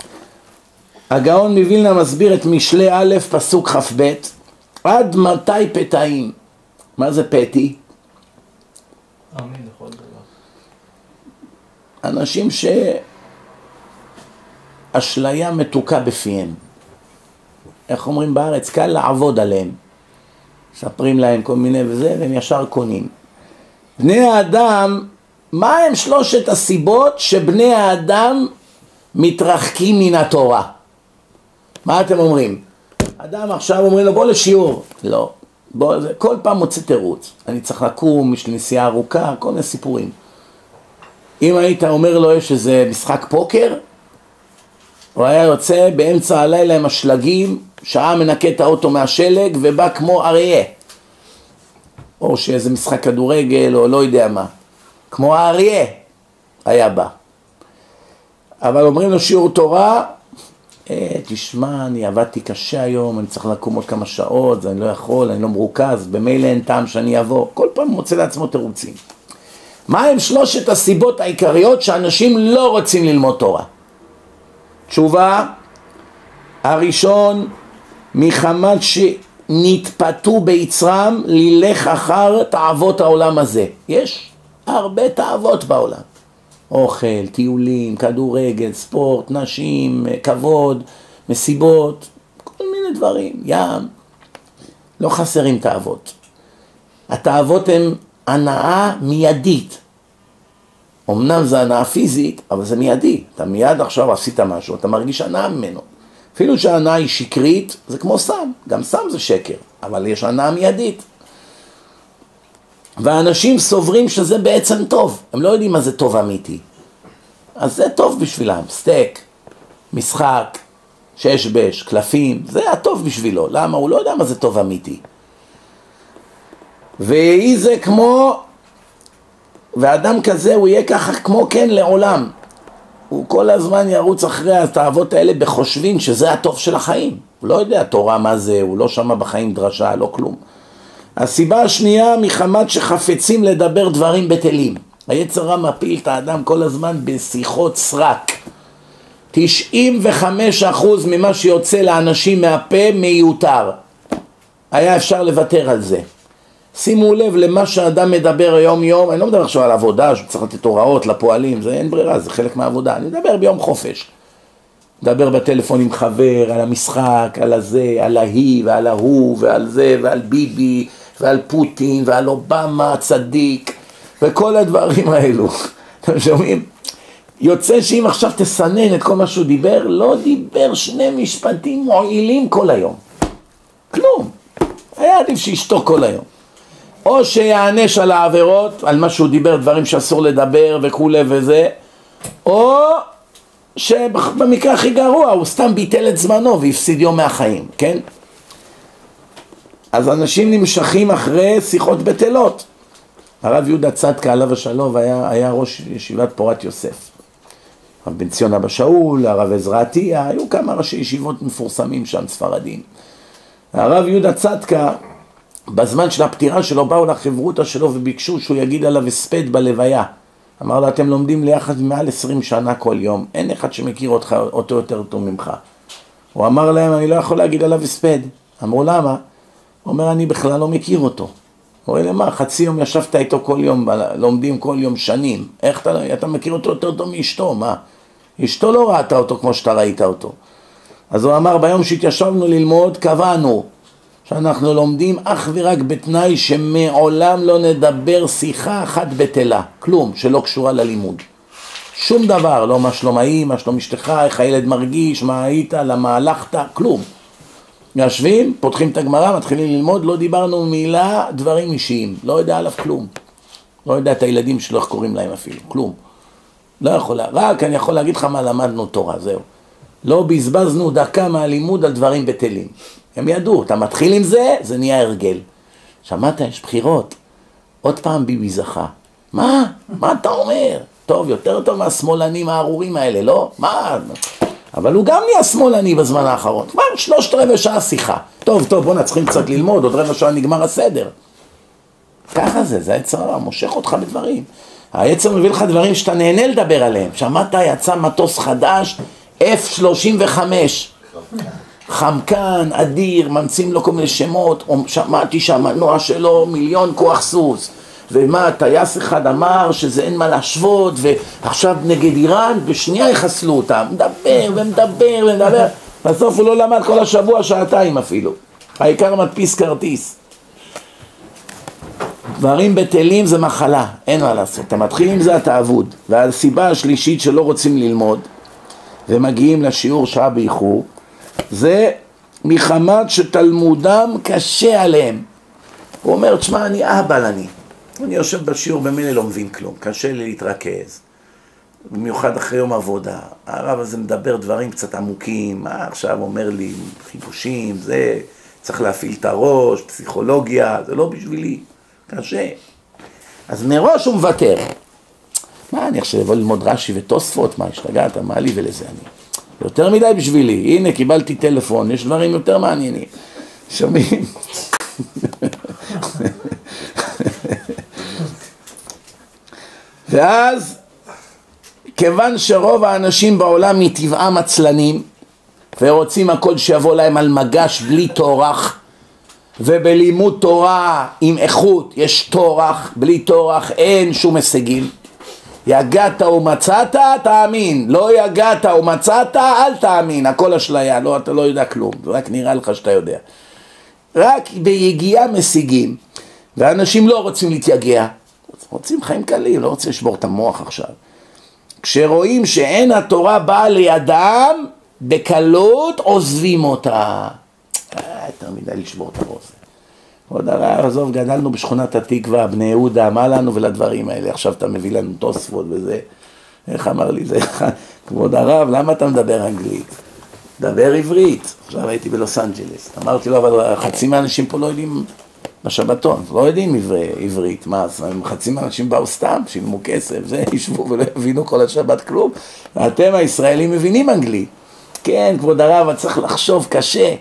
הגאון מווילנה מסביר את משלי א' פסוק כ"ב, עד מתי פתאים? מה זה פתי? אמן לכל דבר. אנשים שאשליה מתוקה בפיהם. איך אומרים בארץ? קל לעבוד עליהם. מספרים להם כל מיני וזה, והם ישר קונים. בני האדם, מה הם שלושת הסיבות שבני האדם מתרחקים מן התורה? מה אתם אומרים? אדם עכשיו אומרים לו בוא לשיעור. לא. בוא, זה, כל פעם מוצא תירוץ. אני צריך לקום, יש לי נסיעה ארוכה, כל מיני סיפורים. אם היית אומר לו יש איזה משחק פוקר, הוא היה יוצא באמצע הלילה עם השלגים, שעה מנקה את האוטו מהשלג ובא כמו אריה. או שאיזה משחק כדורגל או לא יודע מה. כמו האריה היה בא. אבל אומרים לו שיעור תורה, אה, תשמע, אני עבדתי קשה היום, אני צריך לקום עוד כמה שעות, אני לא יכול, אני לא מרוכז, במילא אין טעם שאני אבוא. כל פעם מוצא לעצמו תירוצים. מה הם שלושת הסיבות העיקריות שאנשים לא רוצים ללמוד תורה? תשובה, הראשון, מחמת שנתפתו ביצרם ללך אחר תאוות העולם הזה. יש הרבה תאוות בעולם. אוכל, טיולים, כדורגל, ספורט, נשים, כבוד, מסיבות, כל מיני דברים, ים. לא חסרים תאוות. התאוות הן הנאה מיידית. אמנם זה הנאה פיזית, אבל זה מיידי. אתה מיד עכשיו עשית משהו, אתה מרגיש הנאה ממנו. אפילו שההנאה היא שקרית, זה כמו סם. גם סם זה שקר, אבל יש הנאה מיידית. והאנשים סוברים שזה בעצם טוב. הם לא יודעים מה זה טוב אמיתי. אז זה טוב בשבילם. סטייק, משחק, ששבש, קלפים, זה הטוב בשבילו. למה? הוא לא יודע מה זה טוב אמיתי. והיא זה כמו, ואדם כזה הוא יהיה ככה כמו כן לעולם. הוא כל הזמן ירוץ אחרי התאוות האלה בחושבים שזה הטוב של החיים. הוא לא יודע תורה מה זה, הוא לא שמע בחיים דרשה, לא כלום. הסיבה השנייה מחמת שחפצים לדבר דברים בטלים. היצר הרע מפיל את האדם כל הזמן בשיחות סרק. תשעים וחמישה אחוז ממה שיוצא לאנשים מהפה מיותר. היה אפשר לוותר על זה. שימו לב למה שהאדם מדבר יום יום, אני לא מדבר עכשיו על עבודה, שצריך לתת הוראות לפועלים, זה אין ברירה, זה חלק מהעבודה. אני מדבר ביום חופש. מדבר בטלפון עם חבר, על המשחק, על הזה, על ההיא ועל ההוא ועל זה ועל ביבי ועל פוטין ועל אובמה הצדיק וכל הדברים האלו. אתם שומעים? יוצא שאם עכשיו תסנן את כל מה שהוא דיבר, לא דיבר שני משפטים מועילים כל היום. כלום. היה עדיף שישתוק כל היום. או שיענש על העבירות, על מה שהוא דיבר, דברים שאסור לדבר וכו' וזה, או שבמקרה הכי גרוע הוא סתם ביטל את זמנו והפסיד יום מהחיים, כן? אז אנשים נמשכים אחרי שיחות בטלות. הרב יהודה צדקה עליו השלום היה, היה ראש ישיבת פורת יוסף. הרב בן ציון אבא שאול, הרב עזרא עטיה, היו כמה ראשי ישיבות מפורסמים שם ספרדים. הרב יהודה צדקה, בזמן של הפטירה שלו באו לחברותא שלו וביקשו שהוא יגיד עליו הספד בלוויה. אמר לו, אתם לומדים ליחד מעל עשרים שנה כל יום, אין אחד שמכיר אותך, אותו יותר טוב ממך. הוא אמר להם, אני לא יכול להגיד עליו הספד. אמרו, למה? הוא אומר, אני בכלל לא מכיר אותו. הוא אומר, למה? חצי יום ישבת איתו כל יום, לומדים כל יום שנים. איך אתה, אתה מכיר אותו יותר טוב מאשתו? מה? אשתו לא ראתה אותו כמו שאתה ראית אותו. אז הוא אמר, ביום שהתיישבנו ללמוד, קבענו שאנחנו לומדים אך ורק בתנאי שמעולם לא נדבר שיחה אחת בטלה, כלום, שלא קשורה ללימוד. שום דבר, לא מה שלום האי, מה שלום אשתך, איך הילד מרגיש, מה היית, למה הלכת, כלום. יושבים, פותחים את הגמרא, מתחילים ללמוד, לא דיברנו מילה, דברים אישיים, לא יודע עליו כלום. לא יודע את הילדים שלו, איך קוראים להם אפילו, כלום. לא יכול, רק אני יכול להגיד לך מה למדנו תורה, זהו. לא בזבזנו דקה מהלימוד על דברים בטלים. הם ידעו, אתה מתחיל עם זה, זה נהיה הרגל. שמעת, יש בחירות. עוד פעם ביבי זכה. מה? מה אתה אומר? טוב, יותר טוב מהשמאלנים הארורים האלה, לא? מה? אבל הוא גם נהיה שמאלני בזמן האחרון. כבר שלושת רבע שעה שיחה. טוב, טוב, בוא נצריכים קצת ללמוד, עוד רבע שעה נגמר הסדר. ככה זה, זה היצר הרע, מושך אותך בדברים. היצר מביא לך דברים שאתה נהנה לדבר עליהם. שמעת, יצא מטוס חדש, אף שלושים וחמש. חמקן, אדיר, ממציאים לו כל מיני שמות, שמעתי שהמנוע שלו מיליון כוח סוס, ומה, טייס אחד אמר שזה אין מה להשוות, ועכשיו נגד איראן, בשנייה יחסלו אותם, מדבר ומדבר ומדבר, בסוף הוא לא למד כל השבוע שעתיים אפילו, העיקר מדפיס כרטיס. דברים בטלים זה מחלה, אין מה לעשות, אתה מתחיל עם זה אתה אבוד, והסיבה השלישית שלא רוצים ללמוד, ומגיעים לשיעור שעה באיחור, זה מחמת שתלמודם קשה עליהם. הוא אומר, תשמע, אני אבא אני. אני יושב בשיעור במילא לא מבין כלום, קשה לי להתרכז. במיוחד אחרי יום עבודה. הרב הזה מדבר דברים קצת עמוקים, מה עכשיו אומר לי חיפושים, זה, צריך להפעיל את הראש, פסיכולוגיה, זה לא בשבילי, קשה. אז מראש הוא מוותר. מה, אני עכשיו אבוא ללמוד רש"י ותוספות, מה, השתגעת, מה לי ולזה אני? יותר מדי בשבילי, הנה קיבלתי טלפון, יש דברים יותר מעניינים. שומעים? ואז, כיוון שרוב האנשים בעולם מטבעם עצלנים, ורוצים הכל שיבוא להם על מגש בלי תורח, ובלימוד תורה עם איכות יש תורח, בלי תורח אין שום הישגים. יגעת ומצאת, תאמין, לא יגעת ומצאת, אל תאמין, הכל אשליה, לא, אתה לא יודע כלום, רק נראה לך שאתה יודע. רק ביגיעה משיגים, ואנשים לא רוצים להתייגע, רוצים חיים קלים, לא רוצים לשבור את המוח עכשיו. כשרואים שאין התורה באה לידם, בקלות עוזבים אותה. יותר מדי לשבור את הראש. עוד הרב, עזוב, גדלנו בשכונת התקווה, בני יהודה, מה לנו ולדברים האלה, עכשיו אתה מביא לנו תוספות וזה, איך אמר לי זה, כבוד הרב, למה אתה מדבר אנגלית? דבר עברית. עכשיו הייתי בלוס אנג'לס, אמרתי לו, אבל חצי מהאנשים פה לא יודעים בשבתון, לא יודעים עברית, מה, חצי מהאנשים באו סתם, שילמו כסף, זה, ישבו ולא הבינו כל השבת כלום, ואתם הישראלים מבינים אנגלית. כן, כבוד הרב, צריך לחשוב קשה.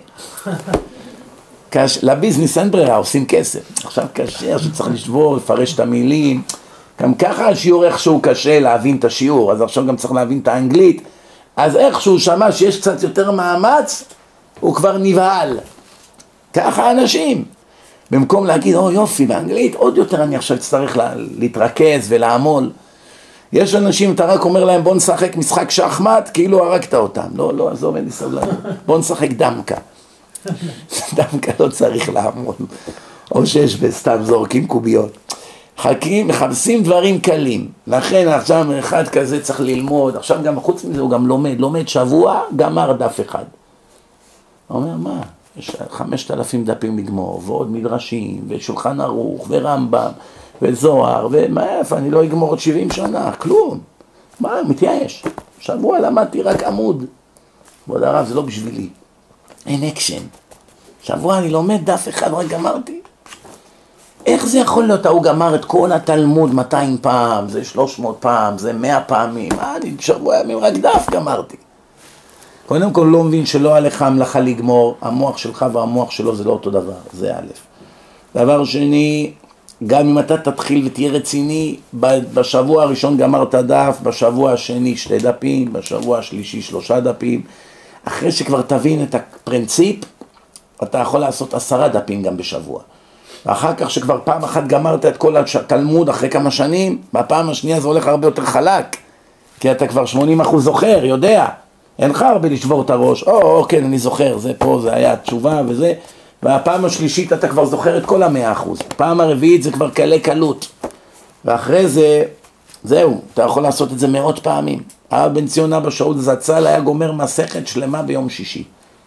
קש... לביזנס אין ברירה, עושים כסף. עכשיו קשה, שצריך לשבור, לפרש את המילים. גם ככה השיעור איכשהו קשה להבין את השיעור, אז עכשיו גם צריך להבין את האנגלית. אז איך שהוא שמע שיש קצת יותר מאמץ, הוא כבר נבהל. ככה אנשים. במקום להגיד, או יופי, באנגלית עוד יותר אני עכשיו אצטרך לה, להתרכז ולעמול. יש אנשים, אתה רק אומר להם, בוא נשחק משחק שחמט, כאילו הרגת אותם. לא, לא, עזוב, אין לי סבלנות. בוא נשחק דמקה. דמקה לא צריך לעמול. או שיש בסתם זורקים קוביות. חכים, מחפשים דברים קלים. לכן עכשיו אחד כזה צריך ללמוד. עכשיו גם חוץ מזה הוא גם לומד. לומד שבוע, גמר דף אחד. הוא אומר, מה? יש חמשת אלפים דפים לגמור, ועוד מדרשים, ושולחן ערוך, ורמב"ם, וזוהר, ומה איפה, אני לא אגמור עוד שבעים שנה, כלום. מה, מתייאש. שבוע למדתי רק עמוד. כבוד הרב, זה לא בשבילי. אין אקשן. שבוע אני לומד דף אחד, רק גמרתי. איך זה יכול להיות? הוא גמר את כל התלמוד מאתיים פעם, זה שלוש מאות פעם, זה מאה פעמים. מה, אני שבוע ימים רק דף גמרתי. קודם כל לא מבין שלא עליך המלאכה לגמור, המוח שלך והמוח שלו זה לא אותו דבר, זה א'. דבר שני, גם אם אתה תתחיל ותהיה רציני, בשבוע הראשון גמרת דף, בשבוע השני שתי דפים, בשבוע השלישי שלושה דפים, אחרי שכבר תבין את הפרינציפ, אתה יכול לעשות עשרה דפים גם בשבוע. ואחר כך שכבר פעם אחת גמרת את כל התלמוד אחרי כמה שנים, בפעם השנייה זה הולך הרבה יותר חלק, כי אתה כבר שמונים אחוז זוכר, יודע. אין לך הרבה לשבור את הראש, או, או, כן, אני זוכר, זה פה, זה היה תשובה וזה, והפעם השלישית אתה כבר זוכר את כל המאה אחוז, הפעם הרביעית זה כבר קלה קלות, ואחרי זה, זהו, אתה יכול לעשות את זה מאות פעמים. הרב בן ציון אבא שאול זצ"ל היה גומר מסכת שלמה ביום שישי,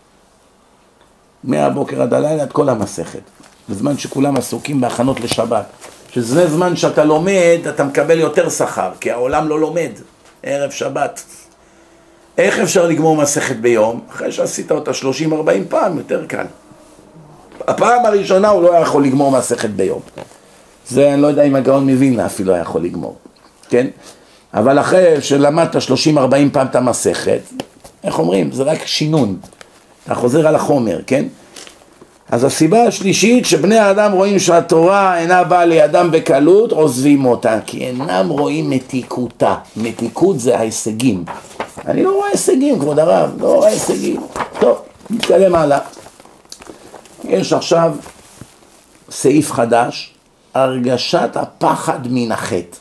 מהבוקר עד הלילה את כל המסכת, בזמן שכולם עסוקים בהכנות לשבת, שזה זמן שאתה לומד, אתה מקבל יותר שכר, כי העולם לא לומד, ערב שבת. איך אפשר לגמור מסכת ביום? אחרי שעשית אותה שלושים ארבעים פעם, יותר קל. הפעם הראשונה הוא לא יכול לגמור מסכת ביום. זה אני לא יודע אם הגאון מבין, אפילו לא יכול לגמור. כן? אבל אחרי שלמדת שלושים ארבעים פעם את המסכת, איך אומרים? זה רק שינון. אתה חוזר על החומר, כן? אז הסיבה השלישית שבני האדם רואים שהתורה אינה באה לידם בקלות, עוזבים אותה, כי אינם רואים מתיקותה. מתיקות זה ההישגים. אני לא רואה הישגים, כבוד הרב, לא רואה הישגים. טוב, נתקדם הלאה. יש עכשיו סעיף חדש, הרגשת הפחד מן החטא.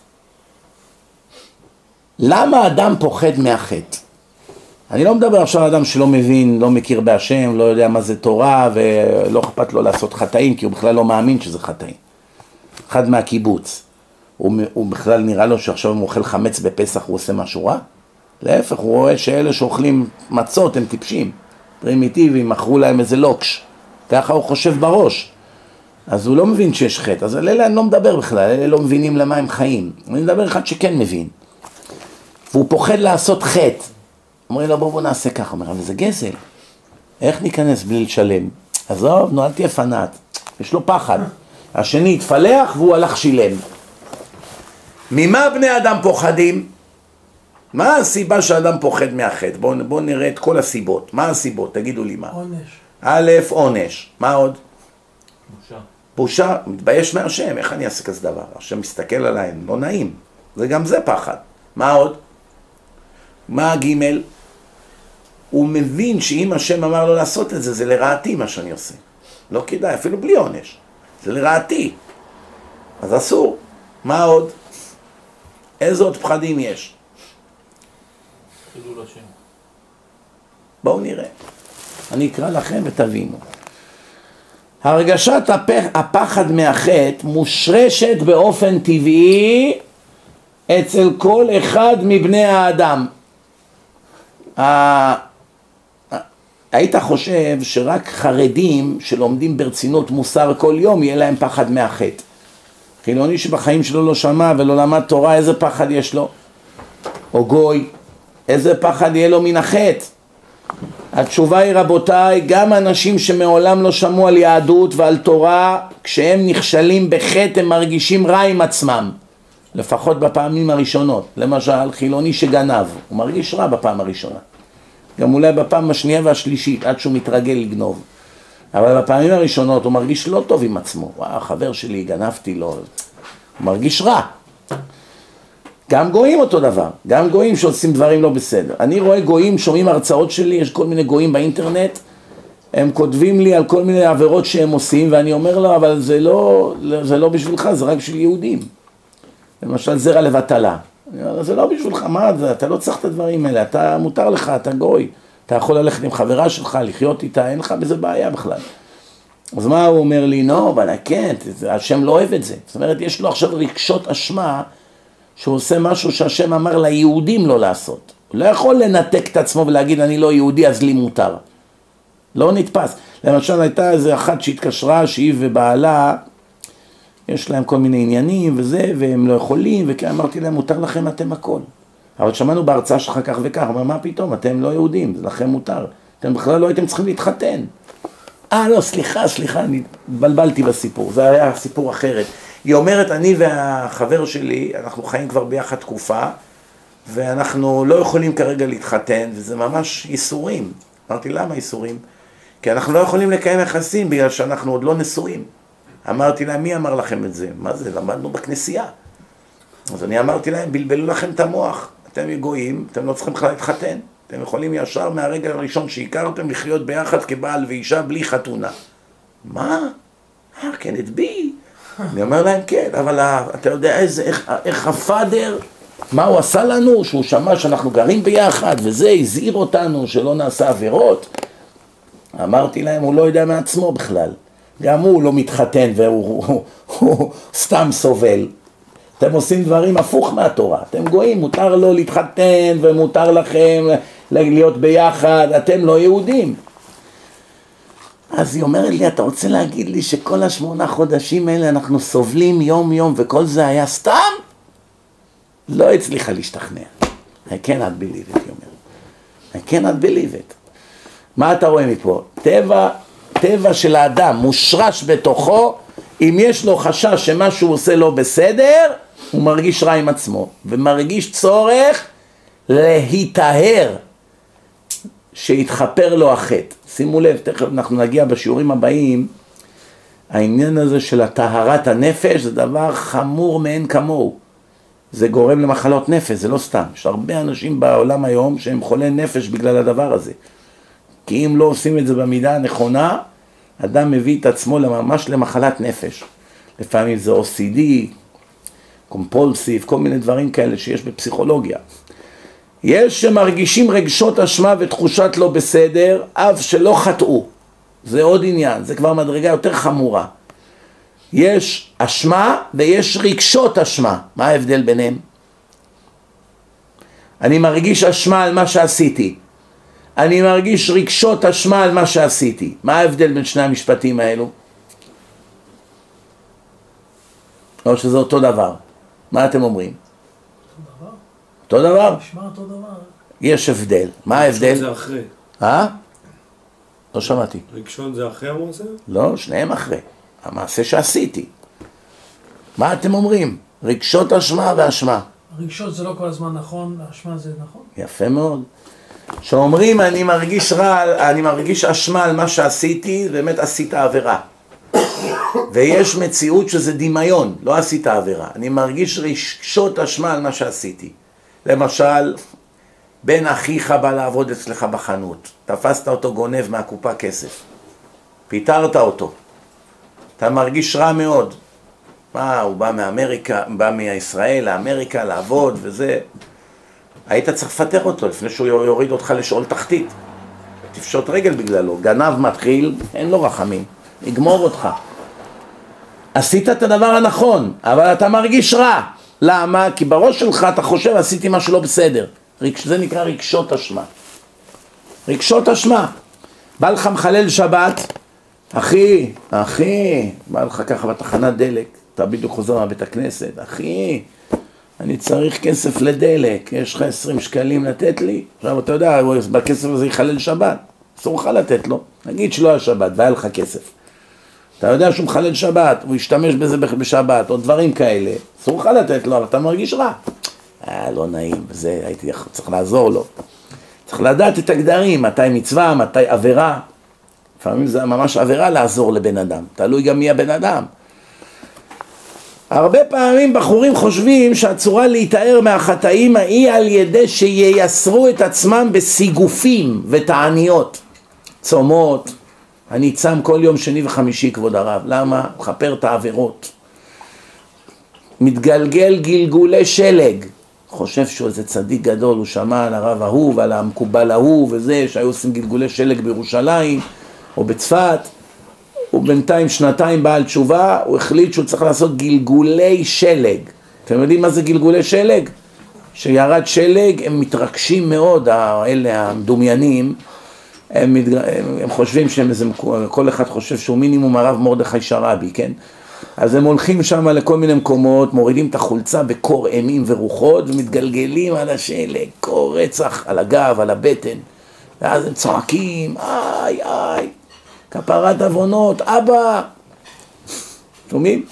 למה אדם פוחד מהחטא? אני לא מדבר עכשיו על אדם שלא מבין, לא מכיר בהשם, לא יודע מה זה תורה, ולא אכפת לו לעשות חטאים, כי הוא בכלל לא מאמין שזה חטאים. אחד מהקיבוץ, הוא, הוא בכלל נראה לו שעכשיו הוא אוכל חמץ בפסח, הוא עושה משהו רע? להפך, הוא רואה שאלה שאוכלים מצות הם טיפשים, פרימיטיביים, מכרו להם איזה לוקש, ככה הוא חושב בראש. אז הוא לא מבין שיש חטא, אז אלה אני לא מדבר בכלל, אלה לא מבינים למה הם חיים. אני מדבר אחד שכן מבין. והוא פוחד לעשות חטא. אומרים לו, בוא בוא נעשה ככה, אומר, אבל זה גזל. איך ניכנס בלי לשלם? עזוב, נו, אל תהיה פנאט. יש לו פחד. השני התפלח והוא הלך שילם. ממה בני אדם פוחדים? מה הסיבה שאדם פוחד מהחטא? בואו בוא נראה את כל הסיבות. מה הסיבות? תגידו לי מה. עונש. א', עונש. מה עוד? בושה. בושה, מתבייש מהשם. איך אני אעשה כזה דבר? השם מסתכל עליי, לא נעים. זה גם זה פחד. מה עוד? מה הגימל? הוא מבין שאם השם אמר לו לעשות את זה, זה לרעתי מה שאני עושה. לא כדאי, אפילו בלי עונש. זה לרעתי. אז אסור. מה עוד? איזה עוד פחדים יש? חילול השם. בואו נראה. אני אקרא לכם ותבינו. הרגשת הפח, הפחד מהחטא מושרשת באופן טבעי אצל כל אחד מבני האדם. היית חושב שרק חרדים שלומדים ברצינות מוסר כל יום יהיה להם פחד מהחטא. חילוני שבחיים שלו לא שמע ולא למד תורה, איזה פחד יש לו? או גוי, איזה פחד יהיה לו מן החטא? התשובה היא, רבותיי, גם אנשים שמעולם לא שמעו על יהדות ועל תורה, כשהם נכשלים בחטא הם מרגישים רע עם עצמם, לפחות בפעמים הראשונות. למשל, חילוני שגנב, הוא מרגיש רע בפעם הראשונה, גם אולי בפעם השנייה והשלישית, עד שהוא מתרגל לגנוב. אבל בפעמים הראשונות הוא מרגיש לא טוב עם עצמו. וואו, חבר שלי, גנבתי לו. הוא מרגיש רע. גם גויים אותו דבר, גם גויים שעושים דברים לא בסדר. אני רואה גויים, שומעים הרצאות שלי, יש כל מיני גויים באינטרנט, הם כותבים לי על כל מיני עבירות שהם עושים, ואני אומר לו, אבל זה לא, זה לא בשבילך, זה רק בשביל יהודים. למשל זרע לבטלה. זה לא בשבילך, מה זה? אתה לא צריך את הדברים האלה, אתה מותר לך, אתה גוי. אתה יכול ללכת עם חברה שלך, לחיות איתה, אין לך בזה בעיה בכלל. אז מה הוא אומר לי? נו, אבל כן, השם לא אוהב את זה. זאת אומרת, יש לו עכשיו רגשות אשמה, שהוא עושה משהו שהשם אמר ליהודים לא לעשות. הוא לא יכול לנתק את עצמו ולהגיד, אני לא יהודי, אז לי מותר. לא נתפס. למשל, הייתה איזו אחת שהתקשרה, שהיא ובעלה, יש להם כל מיני עניינים וזה, והם לא יכולים, ואמרתי להם, מותר לכם, אתם הכל. אבל שמענו בהרצאה שלך כך וכך, אמר, מה פתאום, אתם לא יהודים, זה לכם מותר. אתם בכלל לא הייתם צריכים להתחתן. אה, לא, סליחה, סליחה, אני בלבלתי בסיפור, זה היה סיפור אחרת. היא אומרת, אני והחבר שלי, אנחנו חיים כבר ביחד תקופה, ואנחנו לא יכולים כרגע להתחתן, וזה ממש ייסורים. אמרתי, למה ייסורים? כי אנחנו לא יכולים לקיים יחסים, בגלל שאנחנו עוד לא נשואים. אמרתי להם, מי אמר לכם את זה? מה זה? למדנו בכנסייה. אז אני אמרתי להם, בלבלו לכם את המוח. אתם גויים, אתם לא צריכים בכלל להתחתן. אתם יכולים ישר מהרגע הראשון שהכרתם לחיות ביחד כבעל ואישה בלי חתונה. מה? How can it be? אני אומר להם, כן, אבל אתה יודע איזה, איך, איך הפאדר, מה הוא עשה לנו? שהוא שמע שאנחנו גרים ביחד, וזה הזהיר אותנו שלא נעשה עבירות. אמרתי להם, הוא לא יודע מעצמו בכלל. גם הוא לא מתחתן והוא הוא, הוא, הוא סתם סובל. אתם עושים דברים הפוך מהתורה. אתם גויים, מותר לו להתחתן ומותר לכם להיות ביחד. אתם לא יהודים. אז היא אומרת לי, אתה רוצה להגיד לי שכל השמונה חודשים האלה אנחנו סובלים יום יום וכל זה היה סתם? לא הצליחה להשתכנע. I cannot believe it, היא אומרת. I cannot believe it. מה אתה רואה מפה? טבע, טבע של האדם מושרש בתוכו, אם יש לו חשש שמה שהוא עושה לא בסדר, הוא מרגיש רע עם עצמו, ומרגיש צורך להיטהר, שיתחפר לו החטא. שימו לב, תכף אנחנו נגיע בשיעורים הבאים, העניין הזה של הטהרת הנפש זה דבר חמור מאין כמוהו. זה גורם למחלות נפש, זה לא סתם. יש הרבה אנשים בעולם היום שהם חולי נפש בגלל הדבר הזה. כי אם לא עושים את זה במידה הנכונה, אדם מביא את עצמו ממש למחלת נפש. לפעמים זה או סי די, קומפולסיב, כל מיני דברים כאלה שיש בפסיכולוגיה. יש שמרגישים רגשות אשמה ותחושת לא בסדר, אף שלא חטאו. זה עוד עניין, זה כבר מדרגה יותר חמורה. יש אשמה ויש רגשות אשמה. מה ההבדל ביניהם? אני מרגיש אשמה על מה שעשיתי. אני מרגיש רגשות אשמה על מה שעשיתי. מה ההבדל בין שני המשפטים האלו? או שזה אותו דבר? מה אתם אומרים? אותו דבר? אותו דבר? נשמע אותו דבר. יש הבדל. מה ההבדל? רגשון זה אחרי. אה? לא שמעתי. רגשון זה אחרי המעשה? לא, שניהם אחרי. המעשה שעשיתי. מה אתם אומרים? רגשות אשמה ואשמה. הרגשות זה לא כל הזמן נכון, האשמה זה נכון. יפה מאוד. שאומרים אני מרגיש רע, אני מרגיש אשמה על מה שעשיתי, באמת עשית עבירה. ויש מציאות שזה דמיון, לא עשית עבירה. אני מרגיש רגשות אשמה על מה שעשיתי. למשל, בן אחיך בא לעבוד אצלך בחנות. תפסת אותו גונב מהקופה כסף. פיטרת אותו. אתה מרגיש רע מאוד. מה, הוא בא מאמריקה, בא מישראל לאמריקה לעבוד וזה. היית צריך לפטר אותו לפני שהוא יוריד אותך לשאול תחתית. תפשוט רגל בגללו. גנב מתחיל, אין לו רחמים. יגמור אותך. עשית את הדבר הנכון, אבל אתה מרגיש רע. למה? כי בראש שלך אתה חושב עשיתי משהו לא בסדר. זה נקרא רגשות אשמה. רגשות אשמה. בא לך מחלל שבת, אחי, אחי, בא לך ככה בתחנת דלק, אתה בדיוק חוזר מהבית הכנסת, אחי, אני צריך כסף לדלק, יש לך עשרים שקלים לתת לי? עכשיו אתה יודע, בכסף הזה יחלל שבת, אסור לך לתת לו, נגיד שלא היה שבת והיה לך כסף. אתה יודע שהוא מחלל שבת, הוא ישתמש בזה בשבת, או דברים כאלה, אסור לך לתת לו, אבל אתה מרגיש רע. אה, לא נעים, וזה, הייתי צריך לעזור לו. צריך לדעת את הגדרים, מתי מצווה, מתי עבירה. לפעמים זה ממש עבירה לעזור לבן אדם, תלוי גם מי הבן אדם. הרבה פעמים בחורים חושבים שהצורה להתאר מהחטאים היא על ידי שייסרו את עצמם בסיגופים ותעניות, צומות. אני צם כל יום שני וחמישי כבוד הרב, למה? מחפר את העבירות. מתגלגל גלגולי שלג, חושב שהוא איזה צדיק גדול, הוא שמע על הרב ההוא ועל המקובל ההוא וזה, שהיו עושים גלגולי שלג בירושלים או בצפת. הוא בינתיים שנתיים בעל תשובה, הוא החליט שהוא צריך לעשות גלגולי שלג. אתם יודעים מה זה גלגולי שלג? שירד שלג, הם מתרגשים מאוד, האלה המדומיינים, הם, מתג... הם חושבים שהם איזה, כל אחד חושב שהוא מינימום הרב מרדכי שרבי, כן? אז הם הולכים שם לכל מיני מקומות, מורידים את החולצה בקור אימים ורוחות, ומתגלגלים על השלג, קור רצח, על הגב, על הבטן. ואז הם צועקים, איי, איי. כפרת אבונות, אבא, שומעים?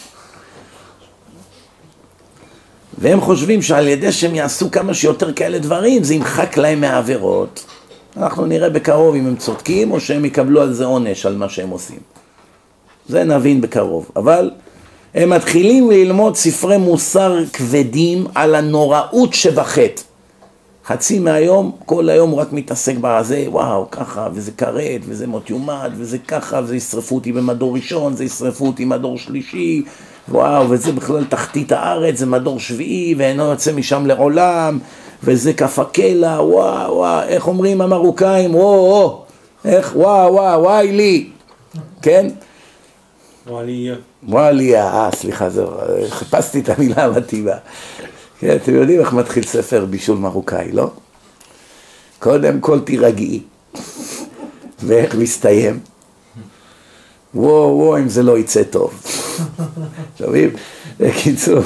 והם חושבים שעל ידי שהם יעשו כמה שיותר כאלה דברים, זה ימחק להם מהעבירות. אנחנו נראה בקרוב אם הם צודקים או שהם יקבלו על זה עונש על מה שהם עושים. זה נבין בקרוב. אבל הם מתחילים ללמוד ספרי מוסר כבדים על הנוראות שבחטא. חצי מהיום, כל היום הוא רק מתעסק בזה, וואו, ככה, וזה כרת, וזה מות יומד, וזה ככה, וזה ישרפו אותי במדור ראשון, זה ישרפו אותי במדור שלישי, וואו, וזה בכלל תחתית הארץ, זה מדור שביעי, ואינו יוצא משם לעולם, וזה כף הקלע, וואו, וואו, איך אומרים המרוקאים, וואו, וואו, איך, וואו, וואו, וואי לי, כן? וואליה. וואליה, אה, סליחה, זהו, חיפשתי את המילה המתאימה. כן, אתם יודעים איך מתחיל ספר בישול מרוקאי, לא? קודם כל תירגעי. ואיך מסתיים? וואו, וואו, אם זה לא יצא טוב. שומעים? בקיצור,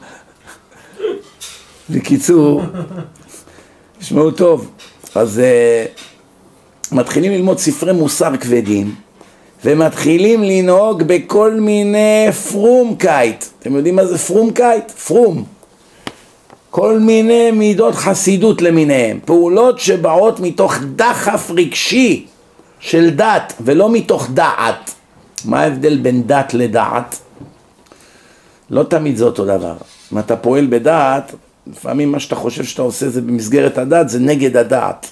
בקיצור, תשמעו טוב. אז uh, מתחילים ללמוד ספרי מוסר כבדים, ומתחילים לנהוג בכל מיני פרומקייט. אתם יודעים מה זה פרומקייט? פרום. כל מיני מידות חסידות למיניהם, פעולות שבאות מתוך דחף רגשי של דת ולא מתוך דעת. מה ההבדל בין דת לדעת? לא תמיד זה אותו דבר. אם אתה פועל בדעת, לפעמים מה שאתה חושב שאתה עושה זה במסגרת הדת, זה נגד הדעת.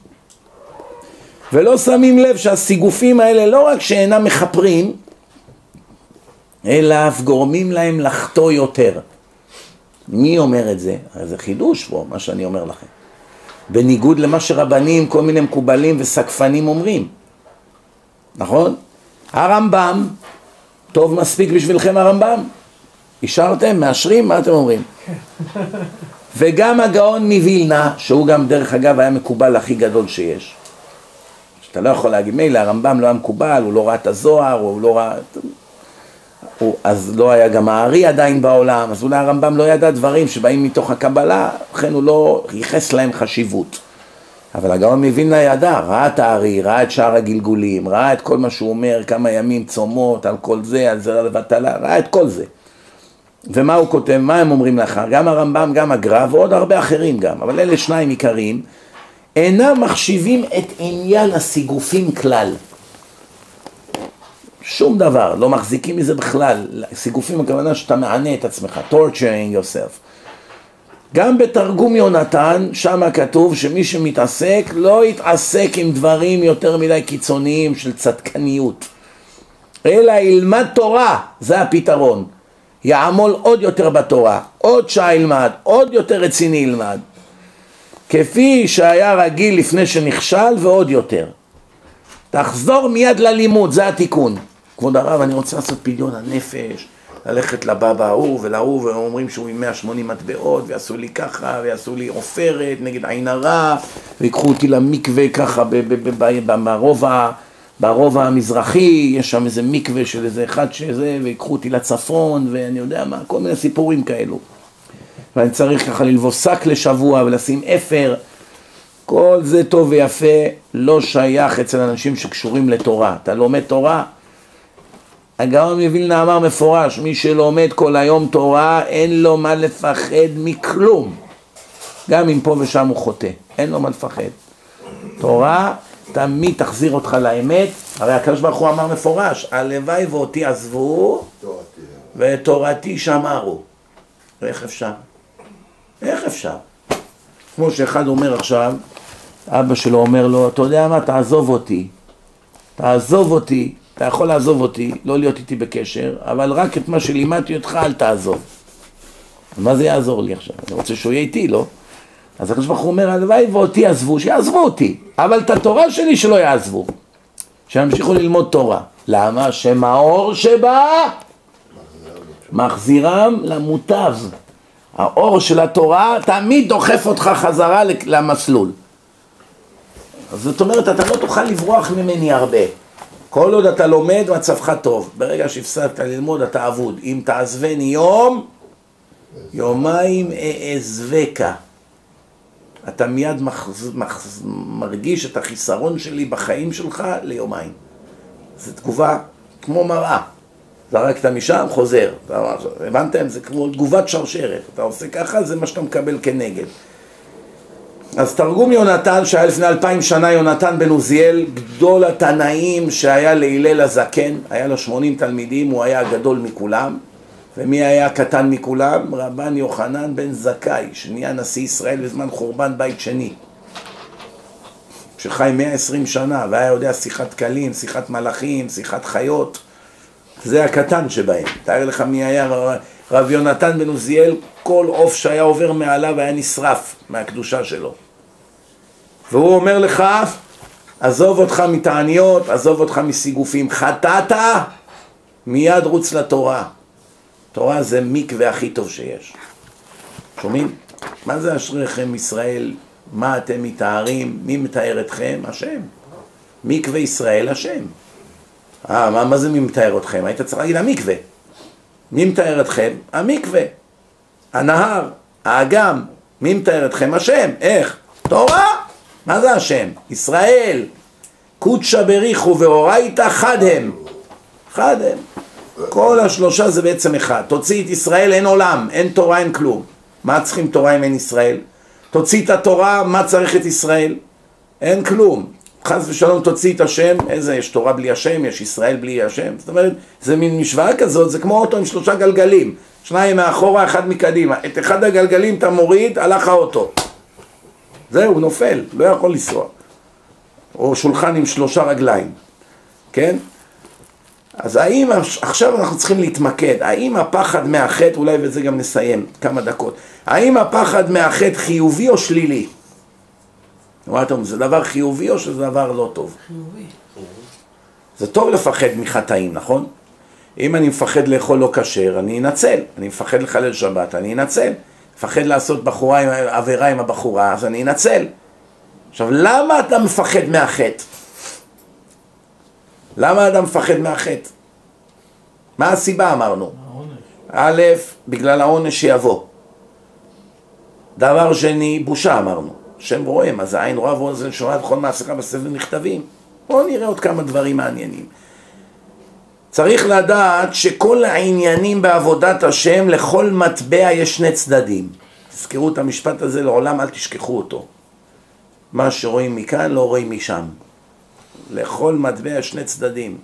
ולא שמים לב שהסיגופים האלה לא רק שאינם מחפרים, אלא אף גורמים להם לחטוא יותר. מי אומר את זה? זה חידוש פה, מה שאני אומר לכם. בניגוד למה שרבנים, כל מיני מקובלים וסקפנים אומרים. נכון? הרמב"ם, טוב מספיק בשבילכם הרמב"ם? אישרתם? מאשרים? מה אתם אומרים? וגם הגאון מווילנה, שהוא גם דרך אגב היה מקובל הכי גדול שיש. שאתה לא יכול להגיד, מילא הרמב"ם לא היה מקובל, הוא לא ראה את הזוהר, הוא לא ראה... הוא, אז לא היה גם הארי עדיין בעולם, אז אולי הרמב"ם לא ידע דברים שבאים מתוך הקבלה, לכן הוא לא ייחס להם חשיבות. אבל הגאון מווילנה ידע, ראה את הארי, ראה את שאר הגלגולים, ראה את כל מה שהוא אומר, כמה ימים צומות, על כל זה, על זה לבטלה, ראה את כל זה. ומה הוא כותב, מה הם אומרים לך? גם הרמב"ם, גם הגר"א, ועוד הרבה אחרים גם, אבל אלה שניים עיקריים, אינם מחשיבים את עניין הסיגופים כלל. שום דבר, לא מחזיקים מזה בכלל. סיגופים הכוונה שאתה מענה את עצמך, torturing yourself. גם בתרגום יונתן, שם כתוב שמי שמתעסק לא יתעסק עם דברים יותר מדי קיצוניים של צדקניות. אלא ילמד תורה, זה הפתרון. יעמול עוד יותר בתורה, עוד שעה ילמד, עוד יותר רציני ילמד. כפי שהיה רגיל לפני שנכשל ועוד יותר. תחזור מיד ללימוד, זה התיקון. כבוד הרב, אני רוצה לעשות פדיון הנפש, ללכת לבבא ההוא ולהוא, והם אומרים שהוא עם מאה ושמונים מטבעות, ויעשו לי ככה, ויעשו לי עופרת נגד עין הרע, ויקחו אותי למקווה ככה ברובע, ברובע המזרחי, יש שם איזה מקווה של איזה אחד שזה, ויקחו אותי לצפון, ואני יודע מה, כל מיני סיפורים כאלו. ואני צריך ככה ללבוס שק לשבוע ולשים אפר, כל זה טוב ויפה, לא שייך אצל אנשים שקשורים לתורה. אתה לומד תורה? הגאון מווילנה אמר מפורש, מי שלומד כל היום תורה, אין לו מה לפחד מכלום. גם אם פה ושם הוא חוטא, אין לו מה לפחד. תורה תמיד תחזיר אותך לאמת, הרי הקדוש ברוך הוא אמר מפורש, הלוואי ואותי עזבו, ותורתי שמרו. איך אפשר? איך אפשר? כמו שאחד אומר עכשיו, אבא שלו אומר לו, אתה יודע מה, תעזוב אותי. תעזוב אותי, אתה יכול לעזוב אותי, לא להיות איתי בקשר, אבל רק את מה שלימדתי אותך אל תעזוב. מה זה יעזור לי עכשיו? אני רוצה שהוא יהיה איתי, לא? אז הקדוש ברוך הוא אומר, הלוואי ואותי יעזבו, שיעזבו אותי, אבל את התורה שלי שלא יעזבו, שימשיכו ללמוד תורה. למה? שמאור שבא מחזירם למוטב. האור של התורה תמיד דוחף אותך חזרה למסלול. אז זאת אומרת, אתה לא תוכל לברוח ממני הרבה. כל עוד אתה לומד, מצבך טוב. ברגע שהפסקת ללמוד, אתה אבוד. אם תעזבני יום, יומיים אעזבך. אתה מיד מחז... מחז... מרגיש את החיסרון שלי בחיים שלך ליומיים. זו תגובה כמו מראה. זרקת משם, חוזר. הבנתם? זה כמו תגובת שרשרת. אתה עושה ככה, זה מה שאתה מקבל כנגד. אז תרגום יונתן, שהיה לפני אלפיים שנה, יונתן בן עוזיאל, גדול התנאים שהיה להלל הזקן, היה לו שמונים תלמידים, הוא היה הגדול מכולם. ומי היה הקטן מכולם? רבן יוחנן בן זכאי, שנהיה נשיא ישראל בזמן חורבן בית שני. שחי מאה ועשרים שנה, והיה יודע שיחת כלים, שיחת מלאכים, שיחת חיות. זה הקטן שבהם. תאר לך מי היה רב יונתן בן עוזיאל, כל עוף שהיה עובר מעליו היה נשרף מהקדושה שלו. והוא אומר לך, עזוב אותך מתעניות, עזוב אותך מסיגופים, חטאת, מיד רוץ לתורה. תורה זה מקווה הכי טוב שיש. שומעים? מה זה אשריכם ישראל? מה אתם מתארים? מי מתאר אתכם? השם. מקווה ישראל השם. אה, מה, מה זה מי מתאר אתכם? היית צריך להגיד המקווה. מי מתאר אתכם? המקווה. הנהר, האגם. מי מתאר אתכם? השם. איך? תורה. מה זה השם? ישראל. קודשא בריחו ואורייתא חד הם. חד הם. כל השלושה זה בעצם אחד. תוציא את ישראל, אין עולם, אין תורה, אין כלום. מה צריכים תורה אם אין ישראל? תוציא את התורה, מה צריך את ישראל? אין כלום. חס ושלום תוציא את השם, איזה, יש תורה בלי השם, יש ישראל בלי השם. זאת אומרת, זה מין משוואה כזאת, זה כמו אוטו עם שלושה גלגלים. שניים מאחורה, אחד מקדימה. את אחד הגלגלים אתה מוריד, הלך האוטו. זהו, הוא נופל, לא יכול לנסוע. או שולחן עם שלושה רגליים. כן? אז האם, עכשיו אנחנו צריכים להתמקד, האם הפחד מהחטא, אולי וזה גם נסיים כמה דקות, האם הפחד מהחטא חיובי או שלילי? אמרתם, זה דבר חיובי או שזה דבר לא טוב? חיובי. זה טוב לפחד מחטאים, נכון? אם אני מפחד לאכול לא כשר, אני אנצל. אני מפחד לחלל שבת, אני אנצל. מפחד לעשות בחורה עם, עבירה עם הבחורה, אז אני אנצל. עכשיו, למה אתה מפחד מהחטא? למה אדם מפחד מהחטא? מה הסיבה אמרנו? העונש. א', בגלל העונש שיבוא. דבר שני, בושה אמרנו. שם רואה, מה זה עין רואה ואוזן שומעת בכל מעשיך בספר נכתבים. בואו נראה עוד כמה דברים מעניינים. צריך לדעת שכל העניינים בעבודת השם, לכל מטבע יש שני צדדים. תזכרו את המשפט הזה, לעולם אל תשכחו אותו. מה שרואים מכאן לא רואים משם. לכל מטבע שני צדדים.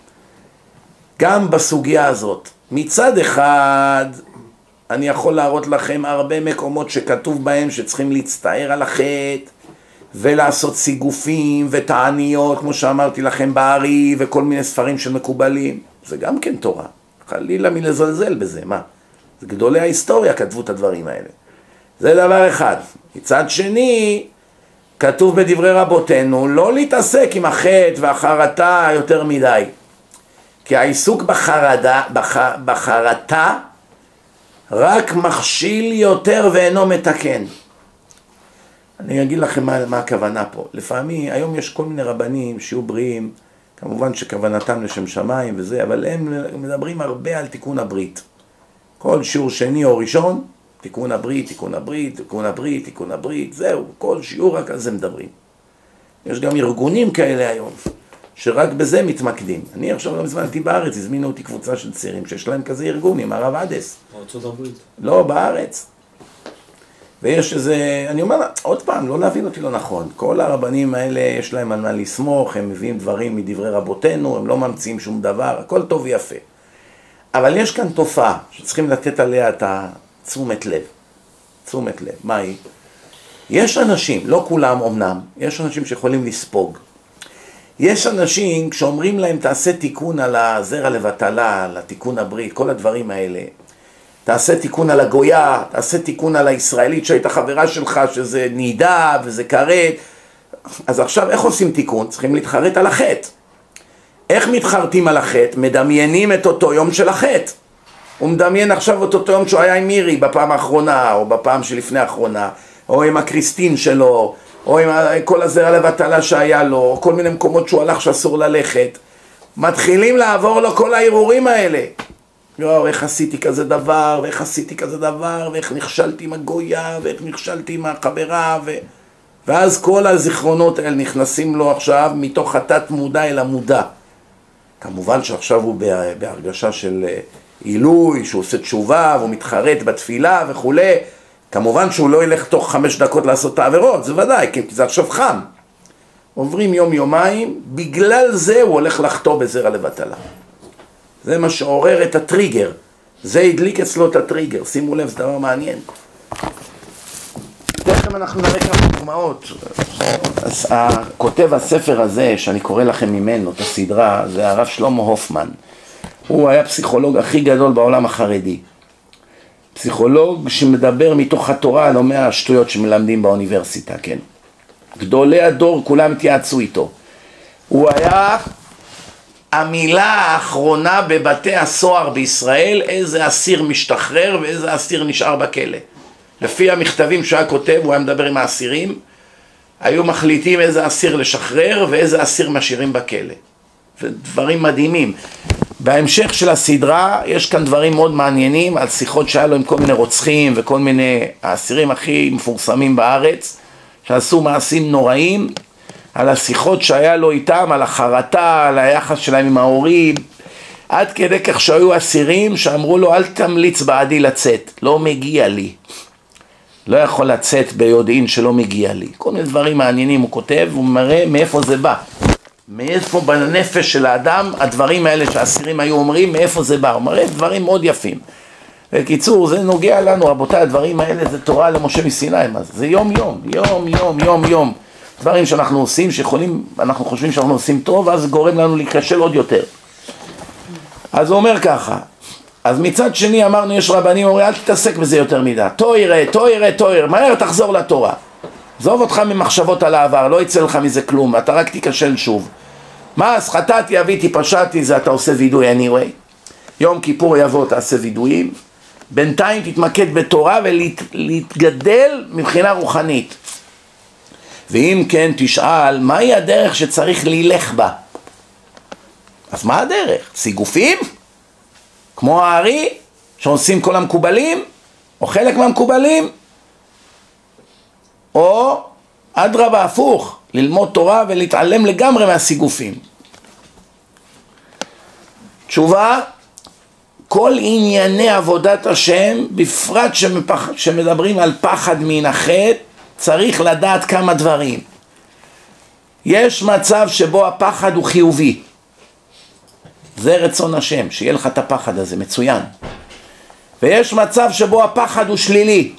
גם בסוגיה הזאת. מצד אחד, אני יכול להראות לכם הרבה מקומות שכתוב בהם שצריכים להצטער על החטא, ולעשות סיגופים ותעניות, כמו שאמרתי לכם בארי, וכל מיני ספרים שמקובלים. זה גם כן תורה. חלילה מלזלזל בזה, מה? זה גדולי ההיסטוריה כתבו את הדברים האלה. זה דבר אחד. מצד שני, כתוב בדברי רבותינו, לא להתעסק עם החטא והחרטה יותר מדי. כי העיסוק בחרדה, בח, בחרטה רק מכשיל יותר ואינו מתקן. אני אגיד לכם מה, מה הכוונה פה. לפעמים, היום יש כל מיני רבנים שיהיו בריאים, כמובן שכוונתם לשם שמיים וזה, אבל הם מדברים הרבה על תיקון הברית. כל שיעור שני או ראשון, תיקון הברית, תיקון הברית, תיקון הברית, תיקון הברית, זהו, כל שיעור רק על זה מדברים. יש גם ארגונים כאלה היום, שרק בזה מתמקדים. אני עכשיו לא מזמן הייתי בארץ, הזמינו אותי קבוצה של צעירים, שיש להם כזה ארגון עם הרב עדס. בארצות הברית. לא, בארץ. ויש איזה, אני אומר, עוד פעם, לא להבין אותי לא נכון. כל הרבנים האלה יש להם על מה לסמוך, הם מביאים דברים מדברי רבותינו, הם לא ממציאים שום דבר, הכל טוב ויפה. אבל יש כאן תופעה שצריכים לתת עליה את תשומת לב. תשומת לב, מה היא? יש אנשים, לא כולם אמנם, יש אנשים שיכולים לספוג. יש אנשים, כשאומרים להם תעשה תיקון על הזרע לבטלה, על התיקון הברית, כל הדברים האלה, תעשה תיקון על הגויה, תעשה תיקון על הישראלית שהייתה חברה שלך, שזה נידה וזה כרת. אז עכשיו איך עושים תיקון? צריכים להתחרט על החטא. איך מתחרטים על החטא? מדמיינים את אותו יום של החטא. הוא מדמיין עכשיו את אותו יום שהוא היה עם מירי בפעם האחרונה, או בפעם שלפני האחרונה, או עם הקריסטין שלו, או עם כל הזרע לבטלה שהיה לו, או כל מיני מקומות שהוא הלך שאסור ללכת. מתחילים לעבור לו כל הערעורים האלה. יואו, איך עשיתי כזה דבר, ואיך עשיתי כזה דבר, ואיך נכשלתי עם הגויה, ואיך נכשלתי עם החברה, ו... ואז כל הזיכרונות האלה נכנסים לו עכשיו מתוך התת מודע אל המודע. כמובן שעכשיו הוא בהרגשה של עילוי, שהוא עושה תשובה, והוא מתחרט בתפילה וכו'. כמובן שהוא לא ילך תוך חמש דקות לעשות את העבירות, זה ודאי, כי זה עכשיו חם. עוברים יום יומיים, בגלל זה הוא הולך לחטוא בזרע לבטלה. זה מה שעורר את הטריגר, זה הדליק אצלו את הטריגר, שימו לב, זה דבר מעניין. תכף אנחנו נראה כמה דוגמאות. כותב הספר הזה, שאני קורא לכם ממנו, את הסדרה, זה הרב שלמה הופמן. הוא היה פסיכולוג הכי גדול בעולם החרדי. פסיכולוג שמדבר מתוך התורה, לא מהשטויות שמלמדים באוניברסיטה, כן? גדולי הדור, כולם התייעצו איתו. הוא היה המילה האחרונה בבתי הסוהר בישראל, איזה אסיר משתחרר ואיזה אסיר נשאר בכלא. לפי המכתבים שהוא היה כותב, הוא היה מדבר עם האסירים, היו מחליטים איזה אסיר לשחרר ואיזה אסיר משאירים בכלא. ודברים מדהימים. בהמשך של הסדרה יש כאן דברים מאוד מעניינים על שיחות שהיה לו עם כל מיני רוצחים וכל מיני האסירים הכי מפורסמים בארץ, שעשו מעשים נוראים, על השיחות שהיה לו איתם, על החרטה, על היחס שלהם עם ההורים, עד כדי כך שהיו אסירים שאמרו לו אל תמליץ בעדי לצאת, לא מגיע לי. לא יכול לצאת ביודעין שלא מגיע לי. כל מיני דברים מעניינים הוא כותב, הוא מראה מאיפה זה בא. מאיפה בנפש של האדם, הדברים האלה שהאסירים היו אומרים, מאיפה זה בא. הוא מראה דברים מאוד יפים. בקיצור, זה נוגע לנו, רבותיי, הדברים האלה זה תורה למשה מסיני, מה זה? זה יום יום, יום יום, יום יום. דברים שאנחנו עושים, שיכולים, אנחנו חושבים שאנחנו עושים טוב, אז זה גורם לנו להיכשל עוד יותר. אז הוא אומר ככה, אז מצד שני אמרנו, יש רבנים אומרים, אל תתעסק בזה יותר מדי. תוירה, תוירה, תוירה, מהר תחזור לתורה. עזוב אותך ממחשבות על העבר, לא יצא לך מזה כלום, אתה רק תיכשל שוב. מה, אז חטאתי, אביתי, פשעתי, זה אתה עושה וידוי anyway. יום כיפור יבוא, תעשה וידויים. בינתיים תתמקד בתורה ולהתגדל מבחינה רוחנית. ואם כן תשאל, מהי הדרך שצריך להילך בה? אז מה הדרך? סיגופים? כמו הארי, שעושים כל המקובלים? או חלק מהמקובלים? או אדרבה הפוך, ללמוד תורה ולהתעלם לגמרי מהסיגופים. תשובה, כל ענייני עבודת השם, בפרט שמפח... שמדברים על פחד מן החטא, צריך לדעת כמה דברים. יש מצב שבו הפחד הוא חיובי. זה רצון השם, שיהיה לך את הפחד הזה, מצוין. ויש מצב שבו הפחד הוא שלילי.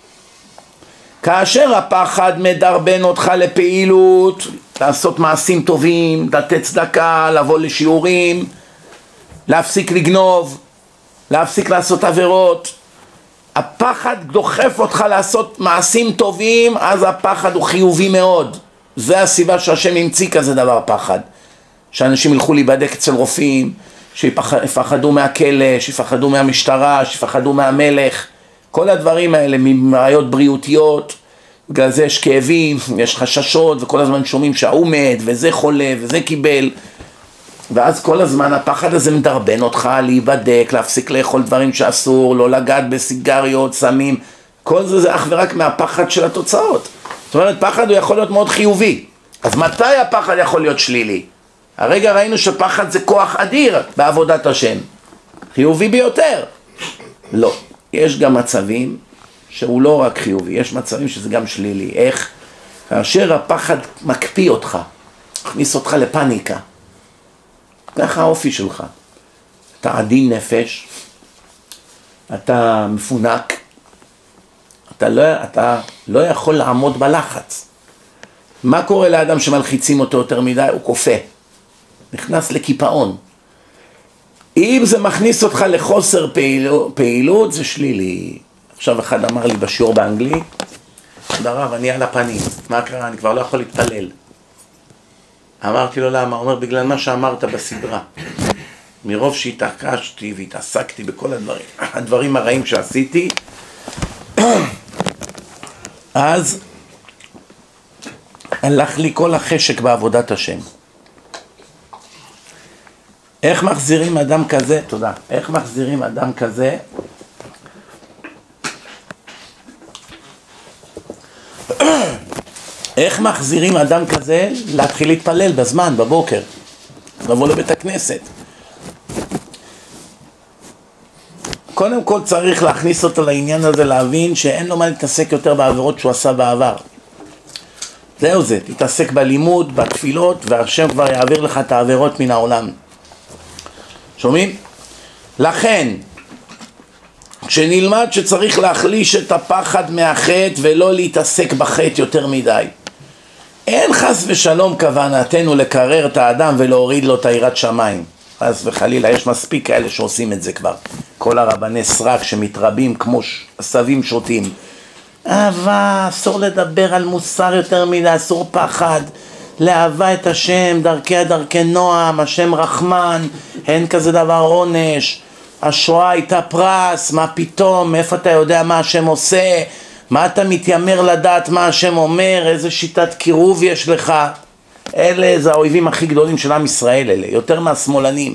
כאשר הפחד מדרבן אותך לפעילות, לעשות מעשים טובים, לתת צדקה, לבוא לשיעורים, להפסיק לגנוב, להפסיק לעשות עבירות. הפחד דוחף אותך לעשות מעשים טובים, אז הפחד הוא חיובי מאוד. זה הסיבה שהשם המציא כזה דבר פחד. שאנשים ילכו להיבדק אצל רופאים, שיפחדו מהכלא, שיפחדו מהמשטרה, שיפחדו מהמלך. כל הדברים האלה מבעיות בריאותיות, בגלל זה יש כאבים, יש חששות, וכל הזמן שומעים שההוא מת, וזה חולה, וזה קיבל. ואז כל הזמן הפחד הזה מדרבן אותך להיבדק, להפסיק לאכול דברים שאסור, לא לגעת בסיגריות, סמים. כל זה זה אך ורק מהפחד של התוצאות. זאת אומרת, פחד הוא יכול להיות מאוד חיובי. אז מתי הפחד יכול להיות שלילי? הרגע ראינו שפחד זה כוח אדיר בעבודת השם. חיובי ביותר. לא. יש גם מצבים שהוא לא רק חיובי, יש מצבים שזה גם שלילי. איך? כאשר הפחד מקפיא אותך, מכניס אותך לפניקה. ככה האופי שלך. אתה עדין נפש, אתה מפונק, אתה לא, אתה לא יכול לעמוד בלחץ. מה קורה לאדם שמלחיצים אותו יותר מדי? הוא קופא, נכנס לקיפאון. אם זה מכניס אותך לחוסר פעילות, פעילות זה שלילי. עכשיו אחד אמר לי בשיעור באנגלית, הרב, אני על הפנים, מה קרה? אני כבר לא יכול להתפלל. אמרתי לו למה? הוא אומר, בגלל מה שאמרת בסדרה. מרוב שהתעקשתי והתעסקתי בכל הדברים, הדברים הרעים שעשיתי, אז הלך לי כל החשק בעבודת השם. איך מחזירים אדם כזה? תודה. איך מחזירים אדם כזה? איך מחזירים אדם כזה להתחיל להתפלל בזמן, בבוקר, לבוא לבית הכנסת? קודם כל צריך להכניס אותו לעניין הזה, להבין שאין לו מה להתעסק יותר בעבירות שהוא עשה בעבר. זהו זה, תתעסק בלימוד, בתפילות, והשם כבר יעביר לך את העבירות מן העולם. שומעים? לכן, כשנלמד שצריך להחליש את הפחד מהחטא ולא להתעסק בחטא יותר מדי. אין חס ושלום כוונתנו לקרר את האדם ולהוריד לו את יראת שמיים. חס וחלילה, יש מספיק כאלה שעושים את זה כבר. כל הרבני סרק שמתרבים כמו עשבים שוטים. אהבה, אסור לדבר על מוסר יותר מדי, אסור פחד. לאהבה את השם, דרכי דרכי נועם, השם רחמן, אין כזה דבר עונש. השואה הייתה פרס, מה פתאום, איפה אתה יודע מה השם עושה, מה אתה מתיימר לדעת מה השם אומר, איזה שיטת קירוב יש לך. אלה זה האויבים הכי גדולים של עם ישראל, אלה, יותר מהשמאלנים.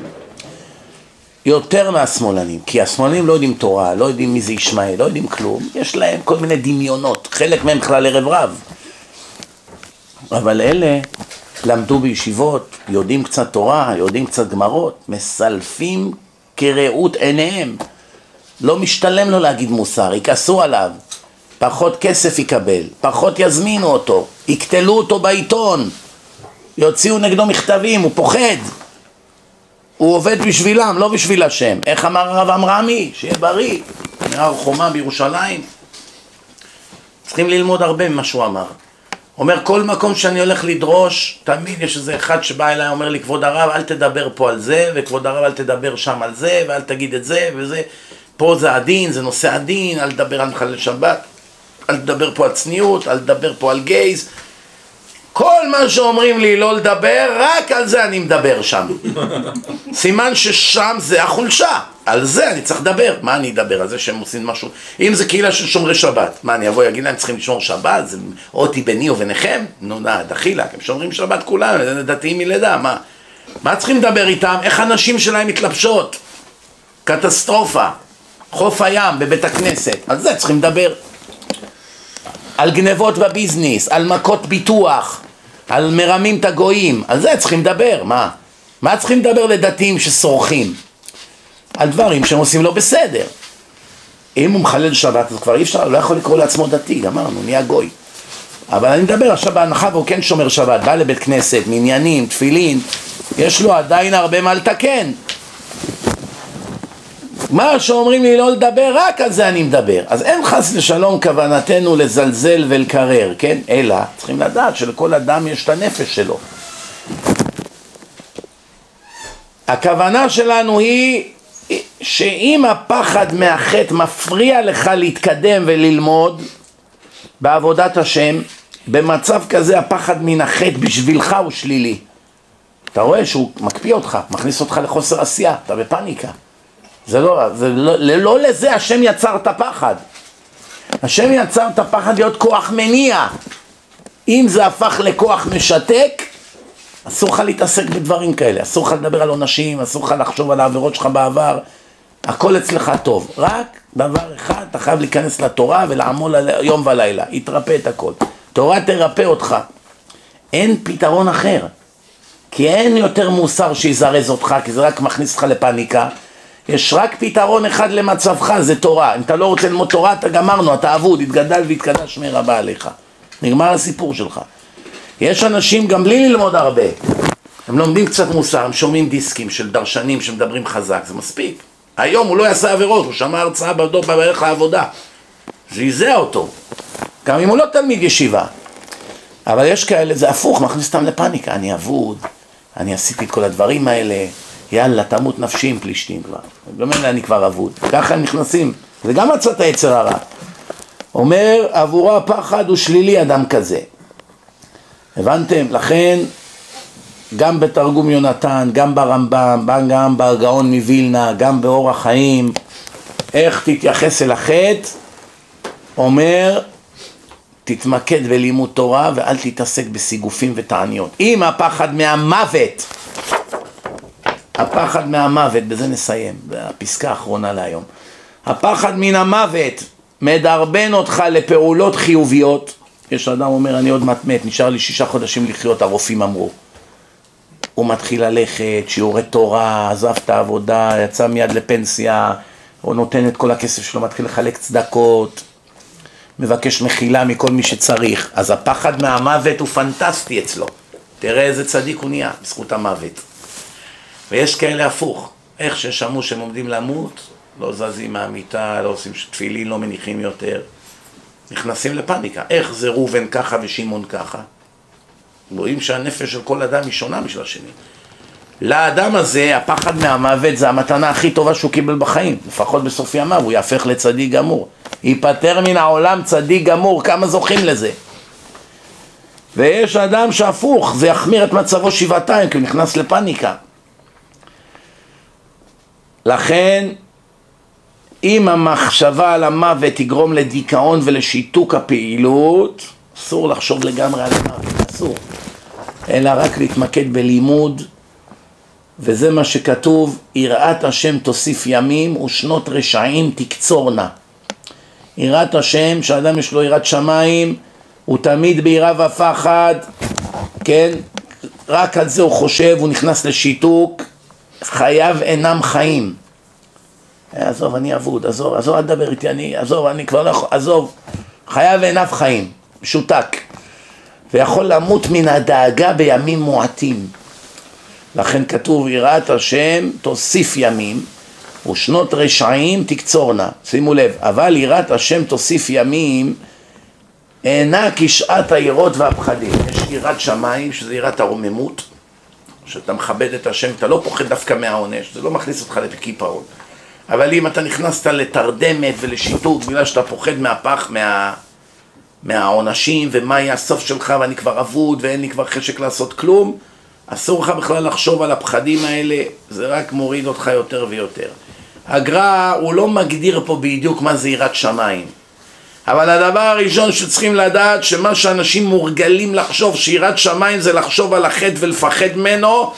יותר מהשמאלנים, כי השמאלנים לא יודעים תורה, לא יודעים מי זה ישמעאל, לא יודעים כלום, יש להם כל מיני דמיונות, חלק מהם בכלל ערב רב. אבל אלה למדו בישיבות, יודעים קצת תורה, יודעים קצת גמרות, מסלפים כראות עיניהם. לא משתלם לו להגיד מוסר, יקסו עליו, פחות כסף יקבל, פחות יזמינו אותו, יקטלו אותו בעיתון, יוציאו נגדו מכתבים, הוא פוחד. הוא עובד בשבילם, לא בשביל השם. איך אמר הרב אמרמי? שיהיה בריא, מהר חומה בירושלים. צריכים ללמוד הרבה ממה שהוא אמר. אומר, כל מקום שאני הולך לדרוש, תמיד יש איזה אחד שבא אליי, אומר לי, כבוד הרב, אל תדבר פה על זה, וכבוד הרב, אל תדבר שם על זה, ואל תגיד את זה, וזה. פה זה הדין, זה נושא הדין, אל תדבר על מחלל שבת, אל תדבר פה על צניעות, אל תדבר פה על גייז. כל מה שאומרים לי לא לדבר, רק על זה אני מדבר שם. סימן ששם זה החולשה. על זה אני צריך לדבר. מה אני אדבר? על זה שהם עושים משהו? אם זה קהילה של שומרי שבת, מה אני אבוא יגיד להם צריכים לשמור שבת? זה אותי ביני וביניכם? נו נה, דחילה, הם שומרים שבת כולם, דתיים מלידה, מה? מה צריכים לדבר איתם? איך הנשים שלהם מתלבשות? קטסטרופה. חוף הים בבית הכנסת. על זה צריכים לדבר. על גנבות בביזניס, על מכות ביטוח, על מרמים את הגויים, על זה צריכים לדבר, מה? מה צריכים לדבר לדתיים שסורחים? על דברים שהם עושים לא בסדר. אם הוא מחלל שבת, אז כבר אי אפשר, לא יכול לקרוא לעצמו דתי, אמרנו, נהיה גוי. אבל אני מדבר עכשיו בהנחה והוא כן שומר שבת, בא לבית כנסת, מניינים, תפילין, יש לו עדיין הרבה מה לתקן. מה שאומרים לי לא לדבר, רק על זה אני מדבר. אז אין חס ושלום כוונתנו לזלזל ולקרר, כן? אלא צריכים לדעת שלכל אדם יש את הנפש שלו. הכוונה שלנו היא שאם הפחד מהחטא מפריע לך להתקדם וללמוד בעבודת השם, במצב כזה הפחד מן החטא בשבילך הוא שלילי. אתה רואה שהוא מקפיא אותך, מכניס אותך לחוסר עשייה, אתה בפניקה. זה לא, זה לא, לא לזה השם יצר את הפחד. השם יצר את הפחד להיות כוח מניע. אם זה הפך לכוח משתק, אסור לך להתעסק בדברים כאלה, אסור לך לדבר על עונשים, אסור לך לחשוב על העבירות שלך בעבר, הכל אצלך טוב. רק דבר אחד, אתה חייב להיכנס לתורה ולעמול עליה יום ולילה, יתרפא את הכל. תורה תרפא אותך. אין פתרון אחר. כי אין יותר מוסר שיזרז אותך, כי זה רק מכניס אותך לפניקה. יש רק פתרון אחד למצבך, זה תורה. אם אתה לא רוצה ללמוד תורה, אתה גמרנו, אתה עבוד, התגדל והתקדש מרבה עליך. נגמר הסיפור שלך. יש אנשים גם בלי ללמוד הרבה, הם לומדים קצת מוסר, הם שומעים דיסקים של דרשנים שמדברים חזק, זה מספיק. היום הוא לא יעשה עבירות, הוא שמע הרצאה בדור בערך לעבודה. זה יזע אותו. גם אם הוא לא תלמיד ישיבה. אבל יש כאלה, זה הפוך, מכניס אותם לפניקה. אני אבוד, אני עשיתי את כל הדברים האלה, יאללה, תמות נפשי עם פלישתים כבר. באמת אני כבר אבוד. ככה הם נכנסים. זה גם עצת היצר הרע. אומר, עבורו הפחד הוא שלילי אדם כזה. הבנתם? לכן, גם בתרגום יונתן, גם ברמב"ם, גם בגאון מווילנה, גם באורח חיים, איך תתייחס אל החטא? אומר, תתמקד בלימוד תורה ואל תתעסק בסיגופים ותעניות. אם הפחד מהמוות, הפחד מהמוות, בזה נסיים, בפסקה האחרונה להיום. הפחד מן המוות מדרבן אותך לפעולות חיוביות. יש אדם אומר, אני עוד מעט מת, נשאר לי שישה חודשים לחיות, הרופאים אמרו. הוא מתחיל ללכת, שיעורי תורה, עזב את העבודה, יצא מיד לפנסיה, הוא נותן את כל הכסף שלו, מתחיל לחלק צדקות, מבקש מחילה מכל מי שצריך. אז הפחד מהמוות הוא פנטסטי אצלו. תראה איזה צדיק הוא נהיה, בזכות המוות. ויש כאלה הפוך, איך ששמעו שהם עומדים למות, לא זזים מהמיטה, לא עושים תפילין, לא מניחים יותר. נכנסים לפניקה. איך זה ראובן ככה ושמעון ככה? רואים שהנפש של כל אדם היא שונה משל השני. לאדם הזה, הפחד מהמוות זה המתנה הכי טובה שהוא קיבל בחיים. לפחות בסוף ימיו, הוא יהפך לצדיק גמור. ייפטר מן העולם צדיק גמור, כמה זוכים לזה. ויש אדם שהפוך, זה יחמיר את מצבו שבעתיים, כי הוא נכנס לפניקה. לכן, אם המחשבה על המוות תגרום לדיכאון ולשיתוק הפעילות, אסור לחשוב לגמרי על המוות, אסור. אלא רק להתמקד בלימוד, וזה מה שכתוב, יראת השם תוסיף ימים ושנות רשעים תקצורנה. יראת השם, שאדם יש לו יראת שמיים, הוא תמיד ביראה ופחד, כן? רק על זה הוא חושב, הוא נכנס לשיתוק, חייו אינם חיים. עזוב, אני אבוד, עזוב, עזוב, אל תדבר איתי, אני, עזוב, אני כבר לא יכול, עזוב, חייו אינם חיים, משותק. ויכול למות מן הדאגה בימים מועטים. לכן כתוב, יראת השם תוסיף ימים, ושנות רשעים תקצורנה. שימו לב, אבל יראת השם תוסיף ימים, אינה כשעת היראות והפחדים. יש יראת שמיים, שזה יראת הרוממות, שאתה מכבד את השם, אתה לא פוחד דווקא מהעונש, זה לא מכניס אותך לקיפאון. אבל אם אתה נכנסת לתרדמת ולשיתוק, בגלל שאתה פוחד מהפח, מה... מהעונשים, ומה יהיה הסוף שלך, ואני כבר אבוד, ואין לי כבר חשק לעשות כלום, אסור לך בכלל לחשוב על הפחדים האלה, זה רק מוריד אותך יותר ויותר. הגר"א הוא לא מגדיר פה בדיוק מה זה יראת שמיים, אבל הדבר הראשון שצריכים לדעת, שמה שאנשים מורגלים לחשוב, שיראת שמיים זה לחשוב על החטא ולפחד ממנו,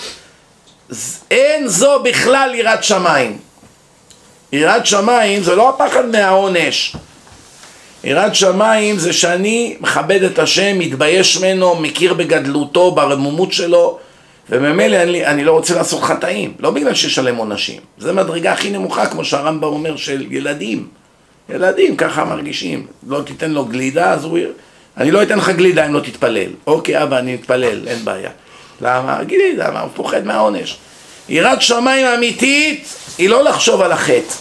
אין זו בכלל יראת שמיים. יראת שמיים זה לא הפחד מהעונש. יראת שמיים זה שאני מכבד את השם, מתבייש ממנו, מכיר בגדלותו, ברמומות שלו, וממילא אני, אני לא רוצה לעשות חטאים, לא בגלל ששלם עונשים. זה מדרגה הכי נמוכה, כמו שהרמב"ם אומר, של ילדים. ילדים ככה מרגישים. לא תיתן לו גלידה, אז הוא... אני לא אתן לך גלידה אם לא תתפלל. אוקיי, אבא, אני אתפלל, אין בעיה. למה? גלידה, מה? הוא פוחד מהעונש. יראת שמיים אמיתית היא לא לחשוב על החטא,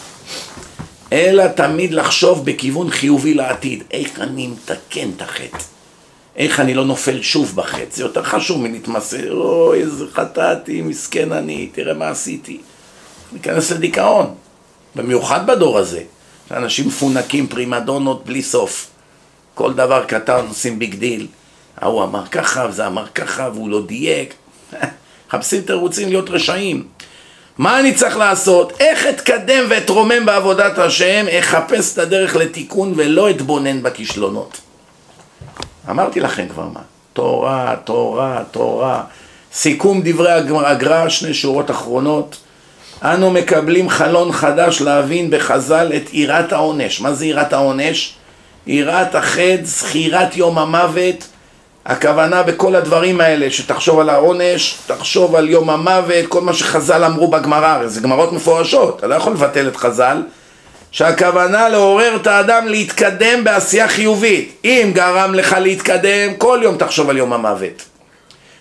אלא תמיד לחשוב בכיוון חיובי לעתיד. איך אני מתקן את החטא? איך אני לא נופל שוב בחטא? זה יותר חשוב מלהתמסר, אוי, איזה חטאתי, מסכן אני, תראה מה עשיתי. ניכנס לדיכאון, במיוחד בדור הזה. אנשים מפונקים, פרימדונות בלי סוף. כל דבר קטן עושים ביג דיל. הוא אמר ככה, וזה אמר ככה, והוא לא דייק. חפשים תירוצים להיות רשעים. מה אני צריך לעשות? איך אתקדם ואתרומם בעבודת השם? אחפש את הדרך לתיקון ולא אתבונן בכישלונות. אמרתי לכם כבר מה. תורה, תורה, תורה. סיכום דברי הגר"א, שני שורות אחרונות. אנו מקבלים חלון חדש להבין בחז"ל את יראת העונש. מה זה יראת העונש? יראת החטא, זכירת יום המוות. הכוונה בכל הדברים האלה, שתחשוב על העונש, תחשוב על יום המוות, כל מה שחז"ל אמרו בגמרא, זה גמרות מפורשות, אתה לא יכול לבטל את חז"ל, שהכוונה לעורר את האדם להתקדם בעשייה חיובית. אם גרם לך להתקדם, כל יום תחשוב על יום המוות.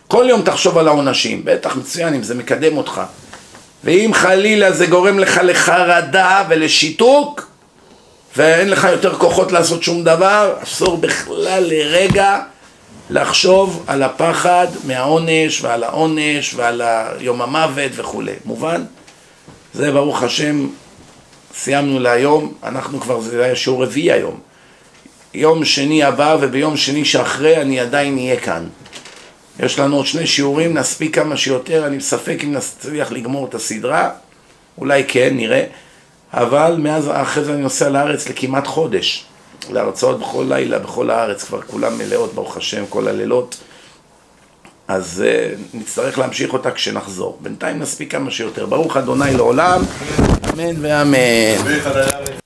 כל יום תחשוב על העונשים, בטח מצוין אם זה מקדם אותך. ואם חלילה זה גורם לך לחרדה ולשיתוק, ואין לך יותר כוחות לעשות שום דבר, אסור בכלל לרגע לחשוב על הפחד מהעונש ועל העונש ועל יום המוות וכו'. מובן? זה ברוך השם, סיימנו להיום, אנחנו כבר, זה היה שיעור רביעי היום. יום שני הבא וביום שני שאחרי אני עדיין אהיה כאן. יש לנו עוד שני שיעורים, נספיק כמה שיותר, אני מספק אם נצליח לגמור את הסדרה, אולי כן, נראה. אבל מאז אחרי זה אני נוסע לארץ לכמעט חודש, להרצאות בכל לילה, בכל הארץ, כבר כולם מלאות, ברוך השם, כל הלילות. אז uh, נצטרך להמשיך אותה כשנחזור. בינתיים נספיק כמה שיותר. ברוך אדוני לעולם, אמן ואמן.